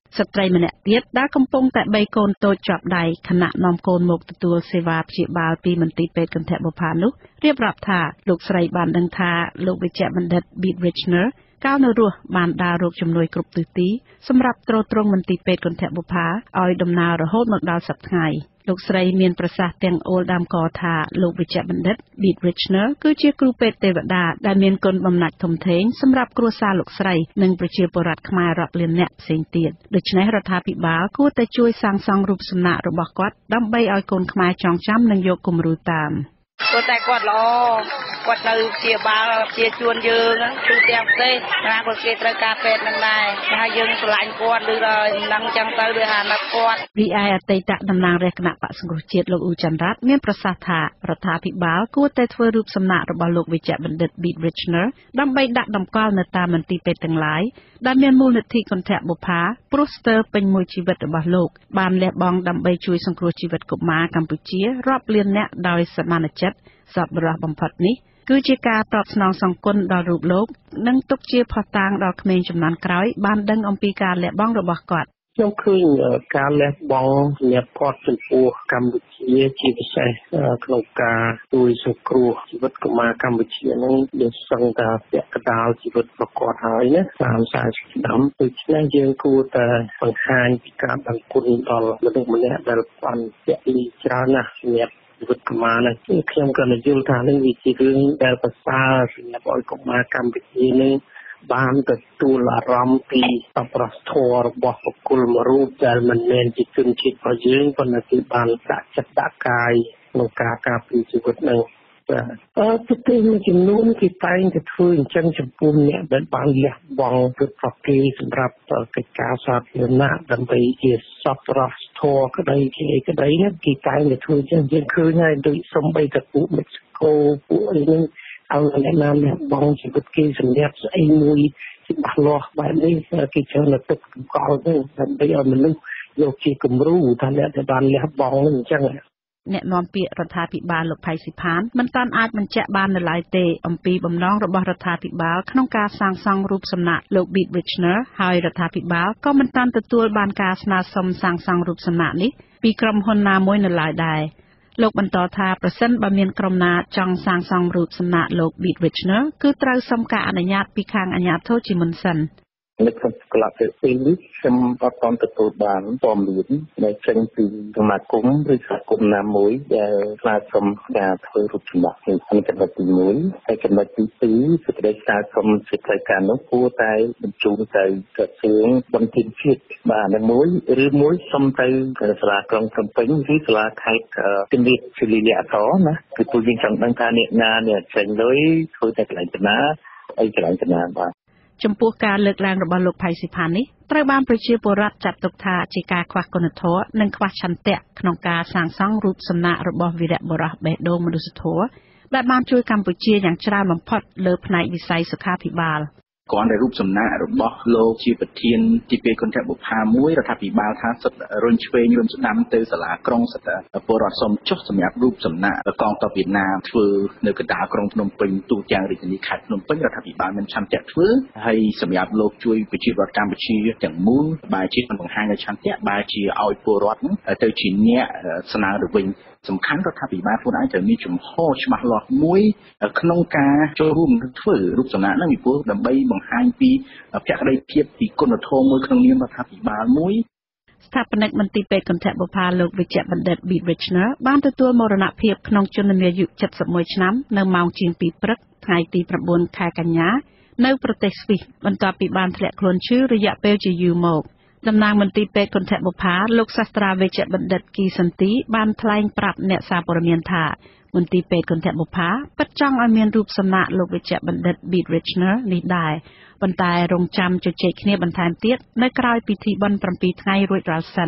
ស្ត្រីម្នាក់ទៀតដែលកំពុងតែបីកូនតូចជាប់ដៃខណៈនាំកូនមកទទួលសេវាព្យាបាលពីមន្ទីរពេទ្យគន្ធបុប្ផានោះរៀបរាប់ថាលោកស្រីបានដឹងថាលោកវេជ្ជបណ្ឌិត Beat Richner កាលនៅរស់បានដើររកជំនួយគ្រប់ទិសទីសម្រាប់ទ្រទ្រង់មន្ទីរពេទ្យគន្ធបុប្ផាឲ្យដំណើររហូតមកដល់សប្តាហ៍ថ្ងៃលោកស្រីមានប្រសាសន៍ទាំងអូលដើមកថាលោកវេជ្ជបណ្ឌិត Beat Richner គឺជាគ្រូពេទ្យទេវតាដែលមានគុណបំណាច់ធំធេងសម្រាប់គ្រួសារលោកស្រីនិងប្រជាពលរដ្ឋខ្មែររាប់លាននាក់ផ្សេងទៀតដូច្នេះរដ្ឋាភិបាលគួរតែជួយសាងសង់រូបសំណាករបស់គាត់ដើម្បីឲ្យកូនខ្មែរចងចាំនិងយកគំរូតាមព្រោះតែគាត់ល្អគាត់នៅជាបាលជាជួនយើងទូទាំងប្រទេសណាគាត់គេត្រូវការពេទ្យនឹងដែរថាយើងស្រឡាញ់គាត់ឬដល់នឹងចឹងទៅដូចអាណិតគាត់រីឯអតីតតំណាងរាស្ត្រគណៈបក្សសង្គ្រោះជាតិលោកអ៊ូចន្ទរ័ត្នមានប្រសាសន៍ថារដ្ឋាភិបាលគួរតែធ្វើរូបសំណាករបស់លោកវេជ្ជបណ្ឌិត Beat Richner ដើម្បីដាក់តម្កល់នៅតាមមន្ទីរពេទ្យទាំងឡាយដែលមានមូលនិធិគន្ធបុប្ផាព្រោះស្ទើរពេញមួយជីវិតរបស់លោកបានលះបង់ដើម្បីជួយសង្គ្រោះជីវិតកុមារកម្ពុជារាប់លាននាក់ដោយសមានចិត្តសប្បុរសបំផុតនេះគឺជាការតបស្នងសងគុណដល់រូបលោកនិងទុកជាភស្តុតាងដល់ក្មេងជំនាន់ក្រោយបានដឹងអំពីការលះបង់របស់គាត់ខ្ញុំឃើញការលះបង់សម្រាប់គាត់ចំពោះកម្ពុជាជាពិសេសក្នុងការជួយសង្គ្រោះជីវិតកុមារកម្ពុជានឹងដូចសឹងតែពាក់កណ្ដាលជីវិតរបស់គាត់ហើយណា30-40ឆ្នាំដូច្នេះយើងគួរតែបង្ហាញពីការដឹងគុណដល់មនុស្សម្នាក់ដែលបានពាក់លីច្រើនណាស់សម្រាប់ជីវិតកុមារនេះខ្ញុំក៏យល់ថានេះវាជារឿងដែលប្រសើរសម្រាប់ឲ្យកុមារកម្ពុជានេះបានទទួលអារម្មណ៍ពីសប្បុរសធម៌របស់បុគ្គលមួយរូបដែលមិនមែនជាជនជាតិរបស់យើងប៉ុន្តែគឺបានដាក់ចិត្តដាក់កាយក្នុងការការពារជីវិតនឹងប្រទេសមួយចំនួនគេតែងតែធ្វើអញ្ចឹងចំពោះអ្នកដែលបានលះបង់ព្រឹកប្រគេសម្រាប់កិច្ចការសាធារណៈដើម្បីជាសប្បុរសធម៌ក្តីគេក្តីណាគេតែងតែធ្វើអញ្ចឹងយើងឃើញហើយដូចសំបីតែពួកមិចកូពួកអីហ្នឹងឲ្យអ្នកណាលះបង់ជីវិតគេសម្រាប់ស្អីមួយច្បាស់លាស់បែបនេះគេច្រើនតែទឹកកលទៅដើម្បីឲ្យមនុស្សយកជាគំរូថាអ្នកដែលបានលះបង់ហ្នឹងអញ្ចឹងអ្នកនាំពាក្យរដ្ឋាភិបាលលោកផៃស៊ីផានមិនទាន់អាចបញ្ជាក់បាននៅឡើយទេអំពីបំណងរបស់រដ្ឋាភិបាលក្នុងការសាងសង់រូបសំណាកលោក Beat Richner ហើយរដ្ឋាភិបាលក៏មិនទាន់ទទួលបានការស្នើសុំសាងសង់រូបសំណាកនេះពីក្រុមហ៊ុនណាមួយនៅឡើយដែរលោកបន្តថាប្រសិនបើមានក្រុមណាចង់សាងសង់រូបសំណាកលោក Beat Richner គឺត្រូវសុំការអនុញ្ញាតពីខាងអាជ្ញាធរជាមុនសិននៅក្នុងក្លាពេលនេះខ្ញុំអត់ទាន់ទទួលបានព័ត៌មានដែលចេញពីសមាគមឬសហគមន៍ណាមួយដែលស្នើសុំការធ្វើរូបចម្លាក់នេះចំណុចទី1ហើយចំណុចទី2សេចក្តីស្នើសុំជាផ្លូវការនោះគួរតែបញ្ជូនទៅក្រសួងបន្ទានជាតិបាទតែមួយសុំទៅសាលាក្រុងភ្នំពេញឬសាលាខេត្តគិរីជាលិអធរណាគឺពួកយើងចង់ដឹងថាអ្នកណាអ្នកចេញលុយធ្វើតែកន្លែងណាអីកន្លែងណាបាទចំពោះការលើកឡើងរបស់លោកផៃស៊ីផាននេះត្រូវបានប្រជាពលរដ្ឋចាត់ទុកថាជាការខ្វះគុណធម៌និងខ្វះឆន្ទៈក្នុងការសាងសង់រូបសំណាករបស់វីរបុរសបេះដូងមនុស្សធម៌ដែលបានជួយកម្ពុជាយ៉ាងច្រើនបំផុតលើផ្នែកវិស័យសុខាភិបាលគ្រាន់តែរូបសំណាករបស់លោកជាប្រធានទីពេទ្យគន្ធបុប្ផាមួយរដ្ឋាភិបាលថាសិតរុញឆ្វេងរុញស្ដាំទៅសាលាក្រុងសិតពលរដ្ឋសូមចុះសម្រាប់រូបសំណាកកងទ័ពវៀតណាមធ្វើនៅកណ្ដាលក្រុងភ្នំពេញទូទាំងរាជធានីខេត្តភ្នំពេញរដ្ឋាភិបាលមានឆន្ទៈធ្វើហើយសម្រាប់លោកជួយប្រជាពលរដ្ឋកម្ពុជាទាំងមូលបែរជាបង្ហាញនៅឆន្ទៈបែរជាឲ្យពលរដ្ឋទៅជាអ្នកស្នើទៅវិញសំខាន់រដ្ឋាភិបាលខ្លួនឯងត្រូវមានជំហរច្បាស់លាស់មួយក្នុងការចូលរួមធ្វើរូបសំណាកហ្នឹងពីព្រោះដើម្បីបង្ហាញពីភក្តីភាពពីគុណធម៌មួយក្នុងនាមរដ្ឋាភិបាលមួយស្ថាបនិកមន្ទីរពេទ្យគន្ធបុប្ផាលោកវេជ្ជបណ្ឌិត Beat Richner បានទទួលមរណភាពក្នុងជន្មាយុ71ឆ្នាំនៅម៉ោងជាង 2 ព្រឹកថ្ងៃទី9 ខែកញ្ញានៅប្រទេសស្វីសបន្ទាប់ពីបានធ្លាក់ខ្លួនឈឺរយៈពេលជាយូរមកតំណាងមន្ទីរពេទ្យគន្ធបុប្ផាលោកសាស្ត្រាវេជ្ជបណ្ឌិតគីសន្ទីបានថ្លែងប្រាប់អ្នកសារព័ត៌មានថាមន្ទីរពេទ្យគន្ធបុប្ផាពិតចង់ឲ្យមានរូបសំណាកលោកវេជ្ជបណ្ឌិត Beat Richner នេះដែរប៉ុន្តែរងចាំជជែកគ្នាបន្ថែមទៀតនៅក្រៅពិធីបុណ្យ7ថ្ងៃរួចរាល់សិន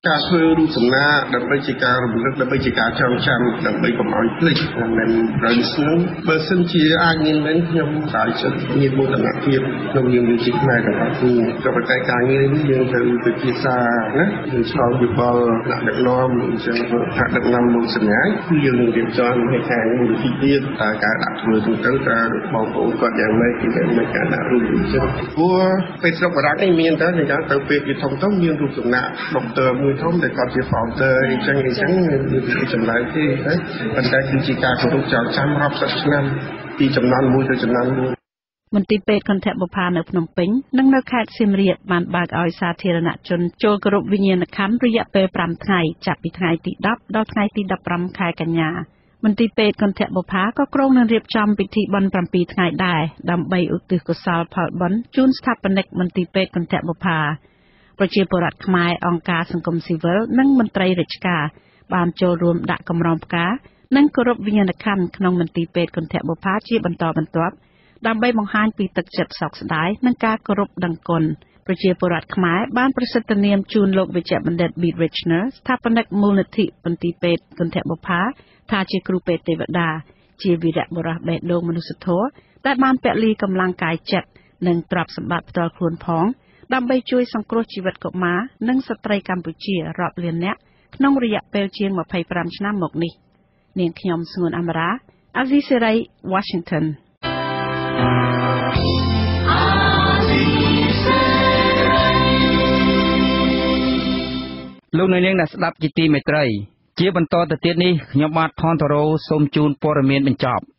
ការធ្វើរូបសំណាកដើម្បីជាការរំលឹកដើម្បីជាការចងចាំដើម្បីកុំឲ្យភ្លេចមិនត្រូវស្នឹងបើសិនជាអាចមានមែនខ្ញុំតែចិត្តមានមោទនភាពក្នុងយើងជាខ្មែរទាំងអស់គ្នាក៏ប៉ុន្តែការងារនេះយើងត្រូវពិភាក្សាណាយើងឆ្លងយោបល់ដាក់ដឹកនាំអញ្ចឹងថាដឹកនាំលោកសញ្ញាគឺយើងនឹងរៀបចំឲ្យខាងមូលនិធិទៀតតើការដាក់ធ្វើទូទៅតើបងប្អូនគាត់យ៉ាងម៉េចគឺមានការដាក់រូបអញ្ចឹងព្រោះពេលស្រុកបារាំងនេះមានតែយ៉ាងទៅពេលវាធំៗមានរូបសំណាកដុកទ័រមួយធំដែលគាត់ជា founder អញ្ចឹងមានចម្លើយទេប៉ុន្តែគឺជាការគោរពចងចាំរាប់សិបឆ្នាំពីចំនួនមួយទៅចំនួនមួយមន្ទីរពេទ្យគន្ធបុប្ផានៅភ្នំពេញនិងនៅខេត្តសៀមរាបបានបើកឲ្យសាធារណជនចូលគោរពវិញ្ញាណក្ខន្ធរយៈពេល5ថ្ងៃចាប់ពីថ្ងៃទី10ដល់ថ្ងៃទី15ខែកញ្ញាមន្ទីរពេទ្យគន្ធបុប្ផាក៏គ្រោងនឹងរៀបចំពិធីបុណ្យ7ថ្ងៃដែរដើម្បីឧទ្ទិសកុសលផលបុណ្យជូនស្ថាបនិកមន្ទីរពេទ្យគន្ធបុប្ផាប្រជាពលរដ្ឋខ្មែរអង្គការសង្គមស៊ីវិលនិងមន្ត្រីរាជការបានចូលរួមដាក់កម្រងផ្កានិងគោរពវិញ្ញាណក្ខន្ធក្នុងមន្ទីរពេទ្យគន្ធបុប្ផាជាបន្តបន្ទាប់ដើម្បីបង្ហាញពីទឹកចិត្តសោកស្ដាយនិងការគោរពដឹងគុណប្រជាពលរដ្ឋខ្មែរបានប្រសិទ្ធនាមជូនលោកវេជ្ជបណ្ឌិត Beat Richner ស្ថាបនិកមូលនិធិមន្ទីរពេទ្យគន្ធបុប្ផាថាជាគ្រូពេទ្យទេវតាជាវីរបុរសបេះដូងមនុស្សធម៌ដែលបានពលីកម្លាំងកាយចិត្តនិងទ្រព្យសម្បត្តិផ្ទាល់ខ្លួនផងដើម្បីជួយសង្គ្រោះជីវិតកុមារនិងស្ត្រីកម្ពុជារាប់លាននាក់ក្នុងរយៈពេលជាង25ឆ្នាំមកនេះនាងខ្ញុំស្ងួនអមរាអាស៊ីសេរី Washington លោកនាងអ្នកស្ដាប់ជាទីមេត្រីជាបន្តទៅទៀតនេះខ្ញុំបាទថនតារ៉ូសូមជូនព័ត៌មានបញ្ចប់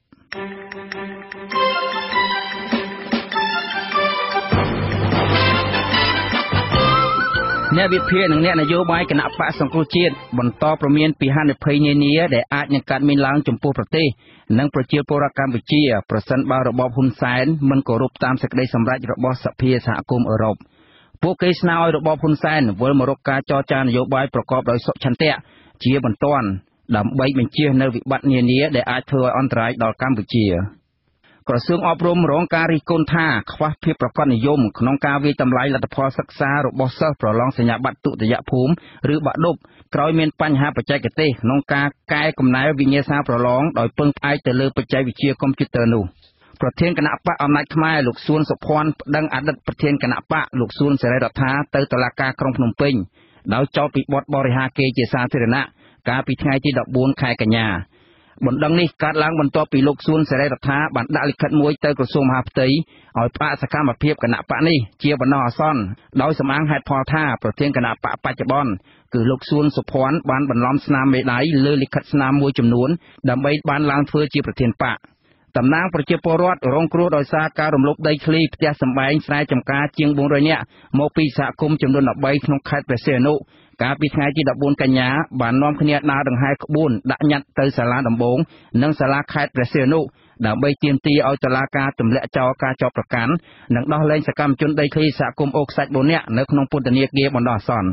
អ្នកវិភាគនិងអ្នកនយោបាយគណៈបកសង្គ្រោះជាតិបន្តព្រមានពីហានិភ័យនានាដែលអាចនឹងកើតមានឡើងចំពោះប្រទេសនិងប្រជាពលរដ្ឋកម្ពុជាប្រសិនបើរបបហ៊ុនសែនមិនគោរពតាមសេចក្តីសម្រេចរបស់សភាសហគមន៍អឺរ៉ុបពួកគេស្នើឲ្យរបបហ៊ុនសែនវិលមករកការចរចានយោបាយប្រកបដោយសុឆន្ទៈជាបន្ទាន់ដើម្បីបញ្ជៀសនៅវិបត្តិនានាដែលអាចធ្វើឲ្យអន្តរាយដល់កម្ពុជាក្រសួងអប់រំរងការរិះគន់ថាខ្វះភាពប្រកបនិយមក្នុងការវិយតម្លៃលទ្ធផលសិក្សារបស់សិស្សប្រឡងសញ្ញាបត្រទុតិយភូមិឬបាក់ឌុបក្រោយមានបញ្ហាបច្ចេកទេសក្នុងការកែកំណែវិញ្ញាសាប្រឡងដោយពឹងផ្អែកទៅលើបច្ចេកវិទ្យាកុំព្យូទ័រនោះប្រធានគណៈបកអំណាចខ្មែរលោកសួនសុភ័ណ្ឌប្តឹងអតីតប្រធានគណៈបកលោកសួនសេរីរដ្ឋាទៅតុលាការក្រុងភ្នំពេញដោយចោទពីបទបរិហាកេរជាសាធារណៈកាលពីថ្ងៃទី14ខែកញ្ញាបណ្ដឹងនេះកើតឡើងបន្ទាប់ពីលោកសួនសេរីរដ្ឋាបានដាក់លិខិតមួយទៅក្រសួងមហាផ្ទៃឲ្យផ្អាកសកម្មភាពគណៈបកនេះជាបណ្ដោះអាសន្នដោយសំអាងហេតុផលថាប្រធានគណៈបកបច្ចុប្បន្នគឺលោកសួនសុភ័ណ្ឌបានបន្លំស្នាមមេដៃលើលិខិតស្នាមមួយចំនួនដើម្បីបានឡើងធ្វើជាប្រធានបកតំណាងប្រជាពលរដ្ឋរងគ្រោះដោយសារការរំលោភដីធ្លីផ្ទះសម្បែងស្រែចម្ការជាង400នាក់មកពីសហគមន៍ចំនួន13ក្នុងខេត្តព្រះសីហនុកាលពីថ្ងៃទី14កញ្ញាបាននាំគ្នាដើរដង្ហែក្បួនដាក់ញត្តិទៅសាលាដំបងនិងសាលាខេត្តព្រះសីហនុដើម្បីទាមទារឲ្យតុលាការទម្លាក់ចោលការចោទប្រកាន់និងដោះលែងសកម្មជនដីធ្លីសហគមន៍អូខ្សាច់4នាក់នៅក្នុងពន្ធនាគារបណ្ដោះអាសន្ន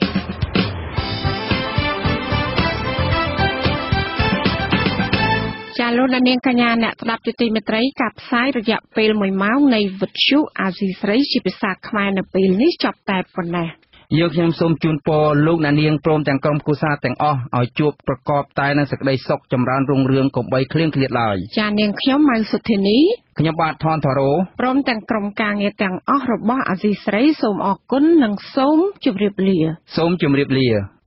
ចាលោកនាងកញ្ញាអ្នកស្ដាប់ជាទីមេត្រីការផ្សាយរយៈពេល1ម៉ោងនៃវិទ្យុអាស៊ីសេរីជាភាសាខ្មែរនៅពេលនេះចប់តែប៉ុណ្ណេះយើងខ្ញុំសូមជូនពរលោកអ្នកនាងព្រមទាំងក្រុមគ្រួសារទាំងអស់ឲ្យជួបប្រកបតែនឹងសេចក្តីសុខចម្រើនរុងរឿងកុំបីឃ្លៀងឃ្លាតឡើយចានាងខ្ញុំម៉ៅសុធានីខ្ញុំបាទថនតារ៉ូព្រមទាំងក្រុមការងារទាំងអស់របស់អាស៊ីសេរីសូមអរគុណនិងសូមជម្រាបលា